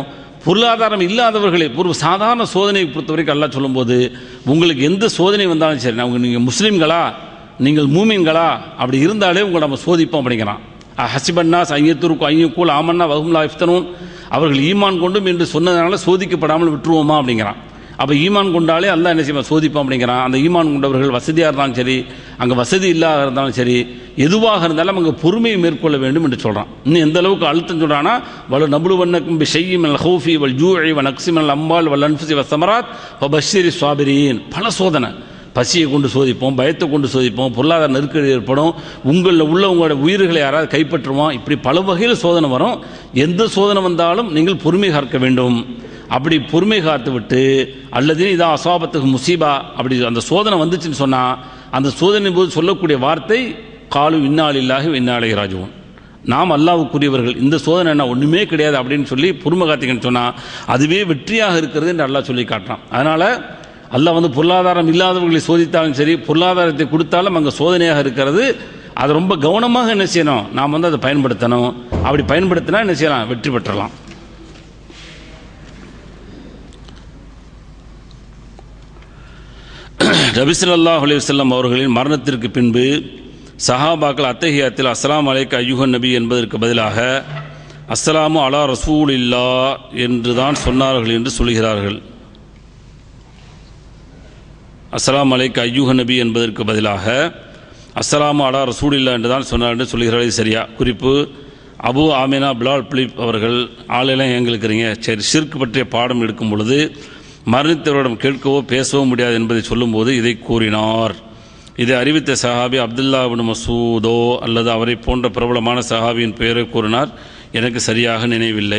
பொருளாதாரம் இல்லாதவர்களை ஒரு சாதாரண சோதனையை பொறுத்த வரைக்கும் அல்லாஹ் சொல்லும்போது உங்களுக்கு எந்த சோதனை வந்தாலும் சரி, நீங்கள் முஸ்லீம்களா, நீங்கள் மூமின்களா, அப்படி இருந்தாலே உங்களை நம்ம சோதிப்போம் அப்படிங்கிறான். ஹசிபன்னாஸ் ஐயத்துருக்கு ஐயக்கூல் ஆமன்னா வகும்லா இஃப்தனூன், அவர்கள் ஈமான் கொண்டும் என்று சொன்னதுனால சோதிக்கப்படாமல் விட்டுருவோமா அப்படிங்கிறான். அப்போ ஈமான் கொண்டாலே அல்லாஹ் என்ன செய்வான், சோதிப்பான் அப்படிங்கிறான். அந்த ஈமான் கொண்டவர்கள் வசதியாக இருந்தாலும் சரி, அங்கே வசதி இல்லாத இருந்தாலும் சரி, எதுவாக இருந்தாலும் அங்கே பொறுமையை மேற்கொள்ள வேண்டும் என்று சொல்கிறான். இன்னும் எந்த அளவுக்கு அழுத்தம் சொல்கிறான்னா, வல நபுலுவன்னக்கும் பிஷையின் அல் ஹௌஃபி வல் ஜூஇ வ நக்ஸின் அல் அம்வால் வல் அன்ஃபுஸி வஸ்ஸமராத் வ பஷ்ஷிரி ஸாபிரீன். பல சோதனை, பசியை கொண்டு சோதிப்போம், பயத்தை கொண்டு சோதிப்போம், பொருளாதார நெருக்கடி ஏற்படும், உங்களில் உள்ள உங்களோட உயிர்களை யாராவது கைப்பற்றுவோம், இப்படி பல வகையில் சோதனை வரும். எந்த சோதனை வந்தாலும் நீங்கள் பொறுமை காக்க வேண்டும். அப்படி பொறுமை காத்து விட்டு அல்லது இதான் அசாபத்துக்கு முசீபா, அப்படி அந்த சோதனை வந்துச்சுன்னு சொன்னால் அந்த சோதனை போது சொல்லக்கூடிய வார்த்தை காலு இன்னாலில்லாஹி வ இன்னா இலைஹி ராஜிஊன், நாம் அல்லாஹ்வுக்குரியவர்கள், இந்த சோதனை என்ன ஒன்றுமே கிடையாது அப்படின்னு சொல்லி பொறுமை காத்தீங்கன்னு சொன்னால் அதுவே வெற்றியாக இருக்கிறது என்று அல்லாஹ் சொல்லி காட்டுறான். அதனால் அல்லாஹ் பொருளாதாரம் இல்லாதவர்களை சோதித்தாலும் சரி, பொருளாதாரத்தை கொடுத்தாலும் அங்கே சோதனையாக இருக்கிறது. அதை ரொம்ப கவனமாக என்ன செய்யணும், நாம் அதை பயன்படுத்தணும். அப்படி பயன்படுத்தினா என்ன செய்யலாம், வெற்றி பெற்றலாம். நபி ஸல்லல்லாஹு அலைஹி வஸல்லம் அவர்களின் மரணத்திற்கு பின்பு சஹாபாக்கள் அத்தஹியாத்தில் அஸ்ஸலாமு அலைக்க அய்யுஹன் நபி என்பதற்கு பதிலாக அஸ்ஸலாமு அலா ரசூலில்லா என்று தான் சொன்னார்கள் என்று சொல்கிறார்கள். அஸ்ஸலாமு அலைக்க அய்யுஹன் நபி என்பதற்கு பதிலாக அஸ்ஸலாமு அலா ரசூலில்லா என்று தான் சொன்னார் என்று சொல்கிறார்கள். சரியா? குறிப்பு அபு ஆமினா பிலால் பிலிப் அவர்கள், ஆளெல்லாம் எங்களுக்குறீங்க, சரி, ஷிர்க் பற்றிய பாடம் எடுக்கும் பொழுது மரணித்தவரிடம் கேட்கவோ பேசவோ முடியாது என்பதை சொல்லும்போது இதை கூறினார். இதை அறிவித்த சஹாபி அப்துல்லா இப்னு மசூதோ அல்லது அவரை போன்ற பிரபலமான சஹாபியின் பெயரை கூறினார். எனக்கு சரியாக நினைவில்லை.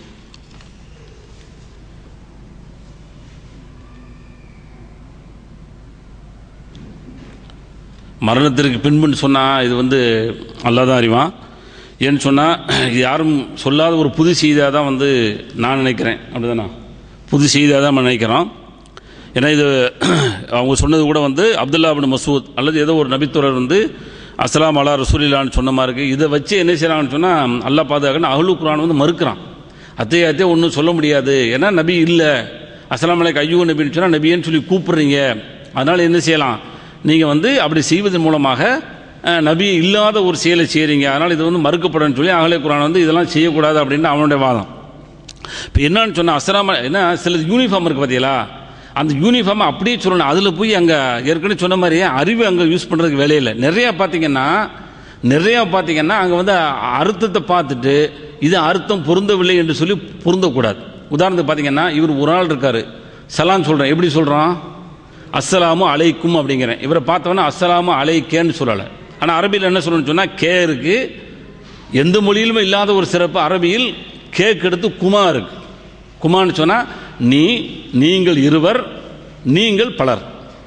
மரணத்திற்கு பின்புன்னு சொன்னால் இது அல்லாஹ் தான் அறிவான். ஏன்னு சொன்னால் இது யாரும் சொல்லாத ஒரு புது செய்தியாக தான் நான் நினைக்கிறேன். அப்படிதானா? புது செய்தியாக தான் நினைக்கிறோம். ஏன்னா இது அவங்க சொன்னது கூட அப்துல்லா இப்னு மசூத் அல்லது ஏதோ ஒரு நபித்தோழர் அஸ்ஸலாமு அலா ரசூலில்லான்னு சொன்ன மாதிரி இருக்குது. இதை வச்சு என்ன செய்யறாங்கன்னு சொன்னால் அல்லாஹ் பாதுகாக்கணும், அஹ்லு குர்ஆன் மறுக்கிறான். அத்தையே ஒன்றும் சொல்ல முடியாது, ஏன்னா நபி இல்லை. அஸ்ஸலாமு அலைக்க அய்யுஹன் நபின்னு சொன்னால் நபியேன்னு சொல்லி கூப்பிடுறீங்க. அதனால் என்ன செய்யலாம், நீங்கள் அப்படி செய்வதன் மூலமாக நபி இல்லாத ஒரு செயலை செய்கிறீங்க, அதனால் இது மறுக்கப்படன்னு சொல்லி அஹ்லே குர்ஆன் இதெல்லாம் செய்யக்கூடாது அப்படின்னு அவனுடைய வாதம். இப்போ என்னன்னு சொன்னால் அஸ்ஸலாமு என்ன சில யூனிஃபார்ம் இருக்குது பார்த்தீங்களா, அந்த யூனிஃபார்மை அப்படியே சொல்லணும். அதில் போய் அங்கே ஏற்கனவே சொன்ன மாதிரியே அறிவு அங்கே யூஸ் பண்ணுறதுக்கு வேலையில்லை. நிறையா பார்த்தீங்கன்னா அங்கே அர்த்தத்தை பார்த்துட்டு இது அர்த்தம் பொருந்தவில்லை என்று சொல்லி பொருந்தக்கூடாது. உதாரணத்துக்கு பார்த்தீங்கன்னா இவர் ஒரு ஆள் இருக்கார், சலாம் சொல்கிறேன், எப்படி சொல்கிறான், அஸ்ஸலாமு அலைக்கும் அப்படிங்கிறேன். இவரை பார்த்தோன்னா அஸ்ஸலாமு அலைக்கேன்னு சொல்லலை. ஆனால் அரபியில் என்ன சொல்லணும்னு சொன்னால் கே இருக்குது. எந்த மொழியிலுமே இல்லாத ஒரு சிறப்பு அரபியில் கேக்கு எடுத்து குமா இருக்கு. குமான்னு சொன்னால் நீங்கள் இருவர், நீங்கள் பலர்.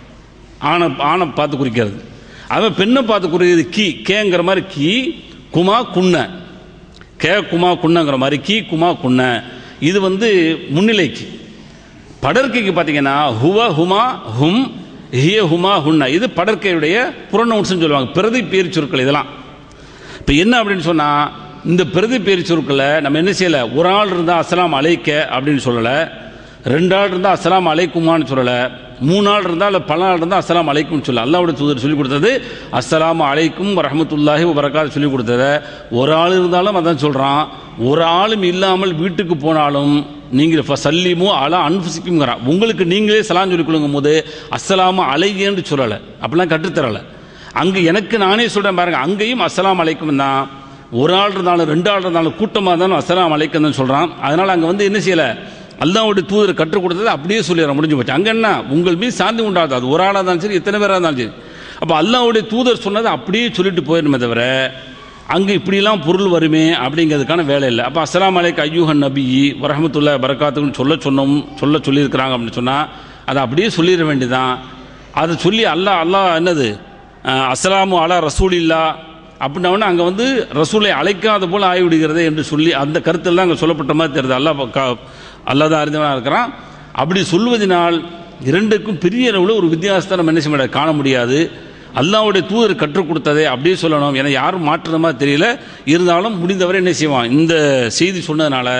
ஆணை பார்த்து குறிக்கிறது. அவன் பெண்ணை பார்த்து குறிக்கிறது கேங்கிற மாதிரி கி குமா குன்ன, கே குமா குன்னங்கிற மாதிரி கி குமா குன்ன. இது முன்னிலைக்கு. படற்கைக்கு பார்த்தீங்கன்னா ஹுவ ஹுமா ஹும் ஹிய ஹுமா ஹுன்ன, இது படற்கையுடைய புறநவுன்ஸ்னு சொல்லுவாங்க, பிரதி பேர் சொற்கள் இதெல்லாம். இப்போ என்ன அப்படின்னு சொன்னால் இந்த பிரதி பேர் சொற்களை நம்ம என்ன செய்யலை, ஒரு ஆள் இருந்தால் அஸ்ஸலாமு அலைக்க அப்படின்னு சொல்லலை, ரெண்டு ஆள் இருந்தால் அஸ்ஸலாமு அலைக்குமான்னு சொல்லலை, மூணு ஆள் இருந்தால் இல்லை பல ஆள் இருந்தால் அஸ்ஸலாமு அலைக்கும் சொல்ல. அல்லாஹ்வுடைய தூதர் சொல்லிக் கொடுத்தது அஸ்ஸலாமு அலைக்கும் வரஹ்மத்துல்லாஹி வபரகாத்துஹு சொல்லிக் கொடுத்ததை ஒரு ஆள் இருந்தாலும் அதான் சொல்கிறான். ஒரு ஆளும் இல்லாமல் வீட்டுக்கு போனாலும் நீங்கள் ஃபஸல்லிமு அலா அன்ஃபுசிக்கும்ங்கிறான். உங்களுக்கு நீங்களே சலாம் சொல்லிக் கொள்ளுங்கும் போது அஸ்ஸலாமு அலைக்கேன்னு சொல்லலை, அப்படிலாம் கற்றுத்தரலை. அங்கே எனக்கு நானே சொல்கிறேன் பாருங்கள், அங்கேயும் அஸ்ஸலாமு அலைக்கும் தான். ஒரு ஆள் இருந்தாலும் ரெண்டு ஆள் இருந்தாலும் கூட்டமாக இருந்தாலும் அஸ்ஸலாமு அலைக்கும் தான் சொல்கிறான். அதனால் அங்கே என்ன செய்யலை, அல்லாஹ்வுடைய தூதர் கற்றுக் கொடுத்தது அப்படியே சொல்லிடுற, முடிஞ்சு போச்சு. அங்கே என்ன, உங்கள் மீது சாந்தி உண்டாது, அது ஒரு ஆளாக இருந்தாலும் சரி எத்தனை பேராக இருந்தாலும் சரி. அப்போ அல்லாஹ்வுடைய தூதர் சொன்னதை அப்படியே சொல்லிட்டு போயிடணுமே தவிர அங்கே இப்படிலாம் பொருள் வருமே அப்படிங்கிறதுக்கான வேலை இல்லை. அப்போ அஸ்ஸலாமு அலைக்க அய்யுஹன் நபி வரஹ்மத்துல்லாஹி பரகாத்துஹுன்னு சொல்லியிருக்கிறாங்க அப்படின்னு சொன்னால் அதை அப்படியே சொல்லிட வேண்டியதான். அதை சொல்லி அல்லாஹ் என்னது அஸ்ஸலாமு அலா ரசூலில்லா அப்படின்னா அங்கே ரசூலை அழைக்காத போல் ஆகிவிடுகிறதே என்று சொல்லி அந்த கருத்தில் தான் அங்கே சொல்லப்பட்ட மாதிரி தெரியுது. அல்லாஹ் தான் அறிந்தவனாக இருக்கிறான். அப்படி சொல்வதனால் இரண்டுக்கும் பெரிய அளவில் ஒரு வித்தியாசத்தை நம்ம என்ன செய்ய காண முடியாது. அல்லாஹ்வுடைய தூதர் கற்றுக் கொடுத்ததை அப்படியே சொல்லணும். ஏன்னா யாரும் மாற்றுற மாதிரி தெரியல, இருந்தாலும் முடிந்தவரை என்ன செய்வான், இந்த செய்தி சொன்னதுனால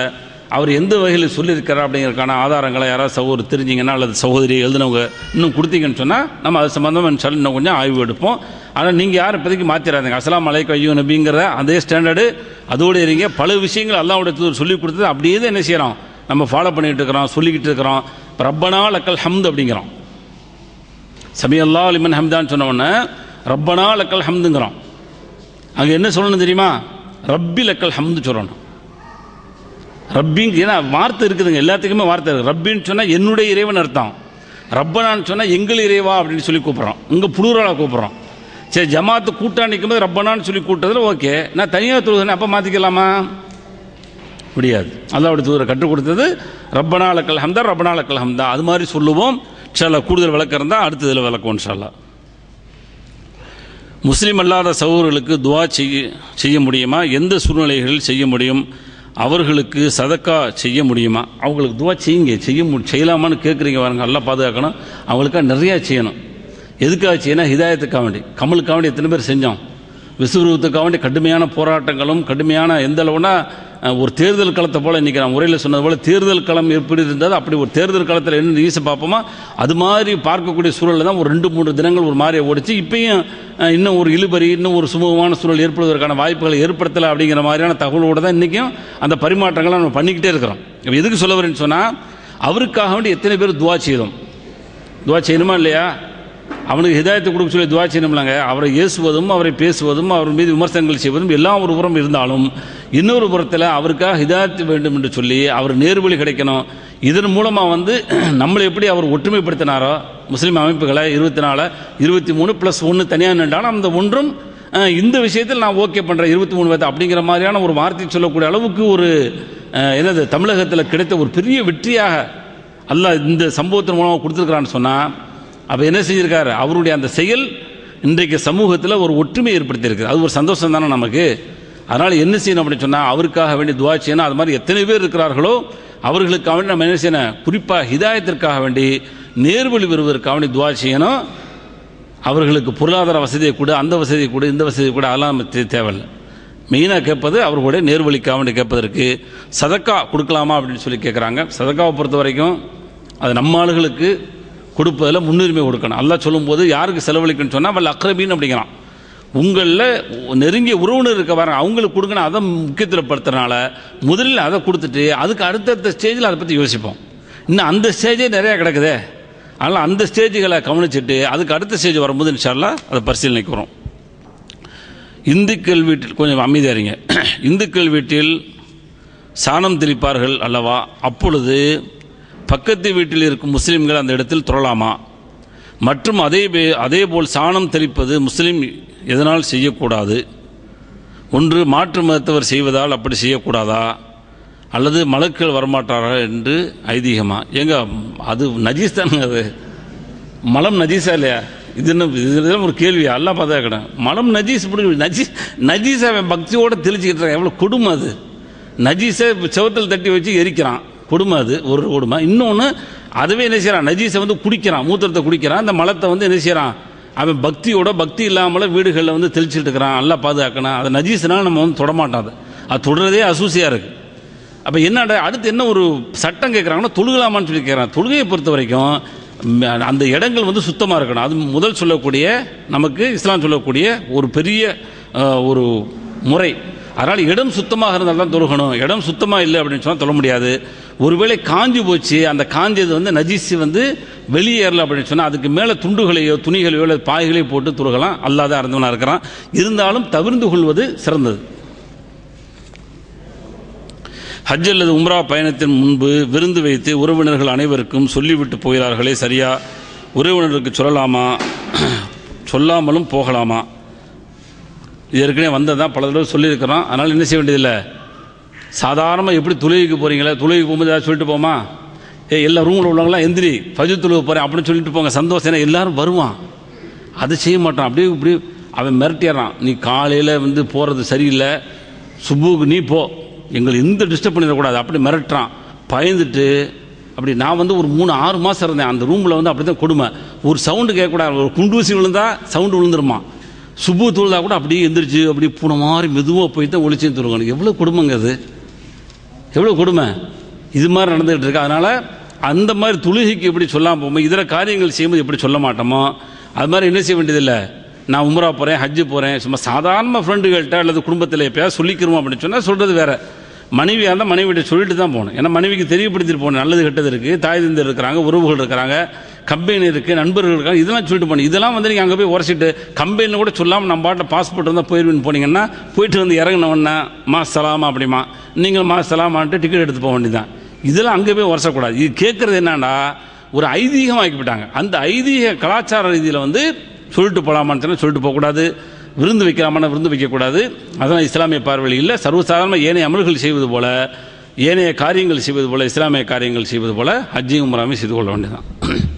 அவர் எந்த வகையில் சொல்லியிருக்கிறார் அப்படிங்கிறதுக்கான ஆதாரங்களை யாராவது சகோதரர் தெரிஞ்சிங்கன்னா அல்லது சகோதரி எழுதினவங்க இன்னும் கொடுத்தீங்கன்னு சொன்னால் நம்ம அது சம்மந்தமாக சொல்லி இன்னும் கொஞ்சம் ஆய்வு எடுப்போம். ஆனால் நீங்கள் யாரும் இப்போதைக்கு மாற்றிடாதீங்க. அஸ்ஸலாமு அலைக்கும் ஐயோ நபிங்கிற அதே ஸ்டாண்டர்டு அதோடு இருங்க. பல விஷயங்கள் அல்லாஹ்வுடைய தூதர் சொல்லி கொடுத்தது அப்படியே தான் என்ன செய்கிறோம், நம்ம ஃபாலோ பண்ணிகிட்டு இருக்கிறோம், சொல்லிக்கிட்டு இருக்கிறோம். ரப்பனா லக்கல் ஹம்து அப்படிங்கிறோம். சமிஅல்லாஹு லிமன் ஹம்தான்னு சொன்ன உடனே ரப்பனா லக்கல் ஹம்துங்கிறோம். அங்கே என்ன சொல்லணும் தெரியுமா, ரப்பி லக்கல் ஹம்து சொல்லணும். ரப்பிங்க ஏன்னா வார்த்தை இருக்குதுங்க, எல்லாத்துக்குமே வார்த்தை இருக்குது. ரப்பின்னு சொன்னால் என்னுடைய இறைவன் அர்த்தம். ரப்பனான்னு சொன்னால் எங்கள் இறைவா அப்படின்னு சொல்லி கூப்பிட்றோம். இங்கே புளூரலாக கூப்பிட்றோம். சரி, ஜமாத்து கூட்டா நிற்கும் போது ரப்பனான்னு சொல்லி கூட்டதில் ஓகே, நான் தனியாக தொழுதுனே அப்போ மாற்றிக்கலாமா? முடியாது. அல்லாஹ்வுடைய தூதரை கற்றுக் கொடுத்தது ரப்பனா லக்கல் ஹம்தா, ரப்பனா லக்கல் ஹம்தா. அது மாதிரி சொல்லுவோம். இன்ஷா அல்லாஹ் கூடுதல் விளக்கம் இருந்தால் அடுத்த இதில் விளக்குவோம் இன்ஷா அல்லாஹ். முஸ்லீம் அல்லாத சகோதரர்களுக்கு துவா செய்ய முடியுமா? எந்த சூழ்நிலைகளில் செய்ய முடியும்? அவர்களுக்கு சதக்கா செய்ய முடியுமா? அவங்களுக்கு துவா செய்யுங்க. செய்யலாமான்னு கேட்குறீங்க பாருங்க. நல்லா பாதுகாக்கணும். அவங்களுக்காக நிறையா செய்யணும். எதுக்காக செய்யணும்? ஹிதாயத்துக்காக வேண்டி. கமலுக்காக வேண்டி எத்தனை பேர் செஞ்சோம்? விசுவத்துக்காக வேண்டி கடுமையான போராட்டங்களும் கடுமையான எந்த அளவுனா ஒரு தேர்தல் களத்தை போல் இன்றைக்கி நான் முறையில் சொன்னது போல் தேர்தல் களம் எப்படி இருந்தது அப்படி ஒரு தேர்தல் களத்தில் என்ன ஈஸை பார்ப்போமா அது மாதிரி பார்க்கக்கூடிய சூழலில் தான் ஒரு 2-3 தினங்கள் ஒரு மாதிரியை ஓடிச்சு. இப்பயும் இன்னும் ஒரு இழுபறி, இன்னும் ஒரு சுமூகமான சூழல் ஏற்படுவதற்கான வாய்ப்புகளை ஏற்படுத்தலை அப்படிங்கிற மாதிரியான தகவலோடு தான் இன்றைக்கும் அந்த பரிமாற்றங்களை நம்ம பண்ணிக்கிட்டே இருக்கிறோம். இப்போ எதுக்கு சொல்ல வரேன்னு சொன்னால், அவருக்காக வேண்டி எத்தனை பேர் துவா செய்யணும்? துவா செய்யணுமா இல்லையா? அவனுக்கு ஹிதாயத்தை கொடுக்க சொல்லி துவா செய்யணும்லாங்க. அவரை ஏசுவதும் அவரை பேசுவதும் அவர் மீது விமர்சனங்கள் செய்வதும் எல்லாம் ஒரு புறம் இருந்தாலும் இன்னொரு புறத்தில் அவருக்காக ஹிதாயத்து வேண்டும் என்று சொல்லி அவர் நேர்வழி கிடைக்கணும். இதன் மூலமாக நம்மளை எப்படி அவர் ஒற்றுமைப்படுத்தினாரோ முஸ்லீம் அமைப்புகளை 24, 23 +1 தனியாக நின்றாலும் அந்த ஒன்றும் இந்த விஷயத்தில் நான் ஓகே பண்ணுறேன் 23 பேர் அப்படிங்கிற மாதிரியான ஒரு வார்த்தை சொல்லக்கூடிய அளவுக்கு ஒரு என்னது தமிழகத்தில் கிடைத்த ஒரு பெரிய வெற்றியாக அல்லாஹ் இந்த சம்பவத்தின் மூலமாக கொடுத்துருக்கிறான்னு சொன்னால், அப்போ என்ன செஞ்சிருக்காரு? அவருடைய அந்த செயல் இன்றைக்கு சமூகத்தில் ஒரு ஒற்றுமை ஏற்படுத்தியிருக்கு. அது ஒரு சந்தோஷம் தானே நமக்கு. அதனால் என்ன செய்யணும் அப்படின்னு சொன்னால், அவருக்காக வேண்டி துவா செய்யணும். அது மாதிரி எத்தனை பேர் இருக்கிறார்களோ அவர்களுக்காக வேண்டி நம்ம என்ன செய்யணும்? குறிப்பாக ஹிதாயத்திற்காக வேண்டி நேர்வழி பெறுவதற்காக வேண்டி துவா செய்யணும். அவர்களுக்கு பொருளாதார வசதியை கூட, அந்த வசதியை கூட, இந்த வசதியை கூட அதெல்லாம் நம்ம தேவையில்லை. மெயினாக கேட்பது அவர்களுடைய நேர்வழிக்காக வேண்டி கேட்பதற்கு சதக்கா கொடுக்கலாமா அப்படின்னு சொல்லி கேட்குறாங்க. சதக்காவை பொறுத்த வரைக்கும் அது நம்ம ஆளுகளுக்கு கொடுப்பதில் முன்னுரிமை கொடுக்கணும். அல்லாஹ் சொல்லும்போது யாருக்கு செலவழிக்கணும்னு சொன்னால் வல்ல அக்ரபீன் அப்படிங்கிறான். உங்களில் நெருங்கிய உறவினர் இருக்க வராங்க, அவங்களுக்கு கொடுக்கணும். அதை முக்கியத்துவப்படுத்துறதுனால முதலில் அதை கொடுத்துட்டு அதுக்கு அடுத்தடுத்த ஸ்டேஜில் அதை பற்றி யோசிப்போம். இன்னும் அந்த ஸ்டேஜே நிறையா கிடக்குதே. அதனால் அந்த ஸ்டேஜுகளை கவனிச்சுட்டு அதுக்கு அடுத்த ஸ்டேஜ் வரும்போது இன்ஷா அல்லாஹ் அதை பரிசீலனைக்கு வரும். இந்துக்கள் வீட்டில் கொஞ்சம் அமைதியாக இருங்க. இந்துக்கள் வீட்டில் சாணம் தெளிப்பார்கள் அல்லவா? அப்பொழுது பக்கத்து வீட்டில் இருக்கும் முஸ்லீம்கள் அந்த இடத்தில் தொழலாமா? மற்றும் அதேபோல் சாணம் தெளிப்பது முஸ்லீம் எதனால் செய்யக்கூடாது? ஒன்று மாற்று மதத்தவர் செய்வதால் அப்படி செய்யக்கூடாதா? அல்லது மலக்குகள் வரமாட்டார்கள் என்று ஐதீகமா? ஏங்க அது நஜீஸ் தானுங்க. அது மலம் நஜீஸா இல்லையா? இதெல்லாம் ஒரு கேள்வி. அல்லாஹ் பார்த்தாக்கணும். மலம் நஜீஸ் நஜீஸை பக்தியோடு தெளிச்சுக்கிட்டு இருக்கான். எவ்வளோ கொடுமை அது. நஜீஸை செவத்தில் தட்டி வச்சு எரிக்கிறான். கொடுமை அது ஒரு கொடுமை. இன்னொன்று அதுவே என்ன செய்யறான்? நஜீஸை குடிக்கிறான், மூத்திரத்தை குடிக்கிறான். அந்த மலத்தை என்ன செய்யறான்? அவன் பக்தியோட பக்தி இல்லாமல் வீடுகளில் தெளிச்சுட்டு இருக்கிறான். எல்லாம் பாதுகாக்கணும். அதை நஜீஸ்னால் நம்ம தொடமாட்டாது. அது தொடரதே அசூசியாக இருக்குது. அப்போ என்ன அடுத்து என்ன ஒரு சட்டம் கேட்குறாங்கன்னா தொழுகலாமான்னு சொல்லி கேட்குறான். தொழுகையை பொறுத்த வரைக்கும் அந்த இடங்கள் சுத்தமாக இருக்கணும். அது முதல் சொல்லக்கூடிய நமக்கு இஸ்லாம் சொல்லக்கூடிய ஒரு பெரிய ஒரு முறை. அதனால் இடம் சுத்தமாக இருந்தால் தான் தொழுகணும். இடம் சுத்தமாக இல்லை அப்படின்னு சொன்னால் தொழ முடியாது. ஒருவேளை காஞ்சி போச்சு, அந்த காஞ்சது நஜீஸ் வெளியேறல அப்படின்னு சொன்னால் அதுக்கு மேலே துண்டுகளையோ துணிகளையோ இல்லை பாய்களையோ போட்டு தொழுகலாம். அல்லாத அறிந்தவனாக இருக்கிறான். இருந்தாலும் தவிர்ந்து கொள்வது சிறந்தது. ஹஜ் அல்லது உம்ரா பயணத்தின் முன்பு விருந்து வைத்து உறவினர்கள் அனைவருக்கும் சொல்லிவிட்டு போகிறார்களே சரியா? உறவினருக்கு சொல்லலாமா? சொல்லாமலும் போகலாமா? ஏற்கனவே வந்ததான் பல தடவை சொல்லியிருக்கிறோம். அதனால் என்ன செய்ய வேண்டியதில்லை. சாதாரணமாக எப்படி தொழுகைக்கு போகிறீங்களே, தொழுகைக்கு போகும்போது ஏதாவது சொல்லிட்டு போமா? எல்லா ரூமில் உள்ளவங்களாம் எந்திரி ஃபஜ்ர் தொழுக போகிறேன் அப்படின்னு சொல்லிட்டு போங்க. சந்தோஷம். ஏன்னா எல்லோரும் வருவான். அது செய்ய மாட்டான். அப்படியே இப்படி அவன் மிரட்டிடுறான். நீ காலையில் போகிறது சரியில்லை, சுபுக்கு நீ போ, எங்களை எந்த டிஸ்டர்ப் பண்ணிடக்கூடாது அப்படி மிரட்டுறான். பயந்துட்டு அப்படி நான் ஒரு 3-6 மாதம் இருந்தேன் அந்த ரூமில். அப்படி தான் கொடுமை. ஒரு சவுண்டு கேட்கக்கூடாது. ஒரு குண்டூசி விழுந்தா சவுண்டு விழுந்துருமா. சுபு தொழுதா கூட அப்படியே எந்திரிச்சு அப்படியே பூனை மாதிரி மெதுவாக போய் தான் ஒளிச்சு தொழுகணும். எவ்வளோ கொடுமைங்க அது, எவ்வளோ கொடுமை. இது மாதிரி நடந்துகிட்டு இருக்கு. அதனால் அந்த மாதிரி தொழுகைக்கு எப்படி சொல்லாமல் போகும்போது இதர காரியங்கள் செய்யும்போது எப்படி சொல்ல மாட்டோமோ அது மாதிரி என்ன செய்ய வேண்டியதில்லை. நான் உம்ரா போகிறேன், ஹஜ்ஜு போகிறேன், சும்மா சாதாரண ஃப்ரெண்டுகள்கிட்ட அல்லது குடும்பத்தில் எப்போயாவது சொல்லிக்கிறோம் அப்படின்னு சொன்னால் சொல்கிறது வேறு. மனைவியாக இருந்தால் மனைவிட்ட சொல்லிட்டு தான் போகணும். ஏன்னா மனைவிக்கு தெரியப்படுத்திட்டு போகணும். நல்லது கெட்டது இருக்குது, தாய் தந்தர் இருக்கிறாங்க, உறவுகள் இருக்கிறாங்க, கம்பெனி இருக்குது, நண்பர்கள் இருக்காங்க, இதெல்லாம் சொல்லிட்டு போகணும். இதெல்லாம் வந்து நீங்கள் அங்கே போய் உரைச்சிட்டு கம்பெனியில் கூட சொல்லாமல் நம்ம பாட்டில் பாஸ்போர்ட் இருந்தால் போயிடுவேன்னு போனீங்கன்னா போயிட்டு வந்து இறங்கினவொன்னே மா சலாமா அப்படிமா நீங்கள் மா சலாமான்ட்டு டிக்கெட் எடுத்து போக வேண்டியதான். இதெல்லாம் அங்கே போய் உரைச்சக்கூடாது. இது கேட்குறது என்னன்னா ஒரு ஐதீகம் ஆக்கிவிட்டாங்க. அந்த ஐதீக கலாச்சார ரீதியில் வந்து சொல்லிட்டு போகலாமான்னு சொன்னால் சொல்லிட்டு போகக்கூடாது, விருந்து வைக்கலாமான விருந்து வைக்கக்கூடாது. அதெல்லாம் இஸ்லாமிய பார்வையில் இல்லை. சர்வசாதாரணமாக ஏனைய அமல்கள் செய்வது போல, ஏனைய காரியங்கள் செய்வது போல, இஸ்லாமிய காரியங்கள் செய்வது போல ஹஜ்ஜையும் உம்ராவையும் செய்து கொள்ள வேண்டியதான்.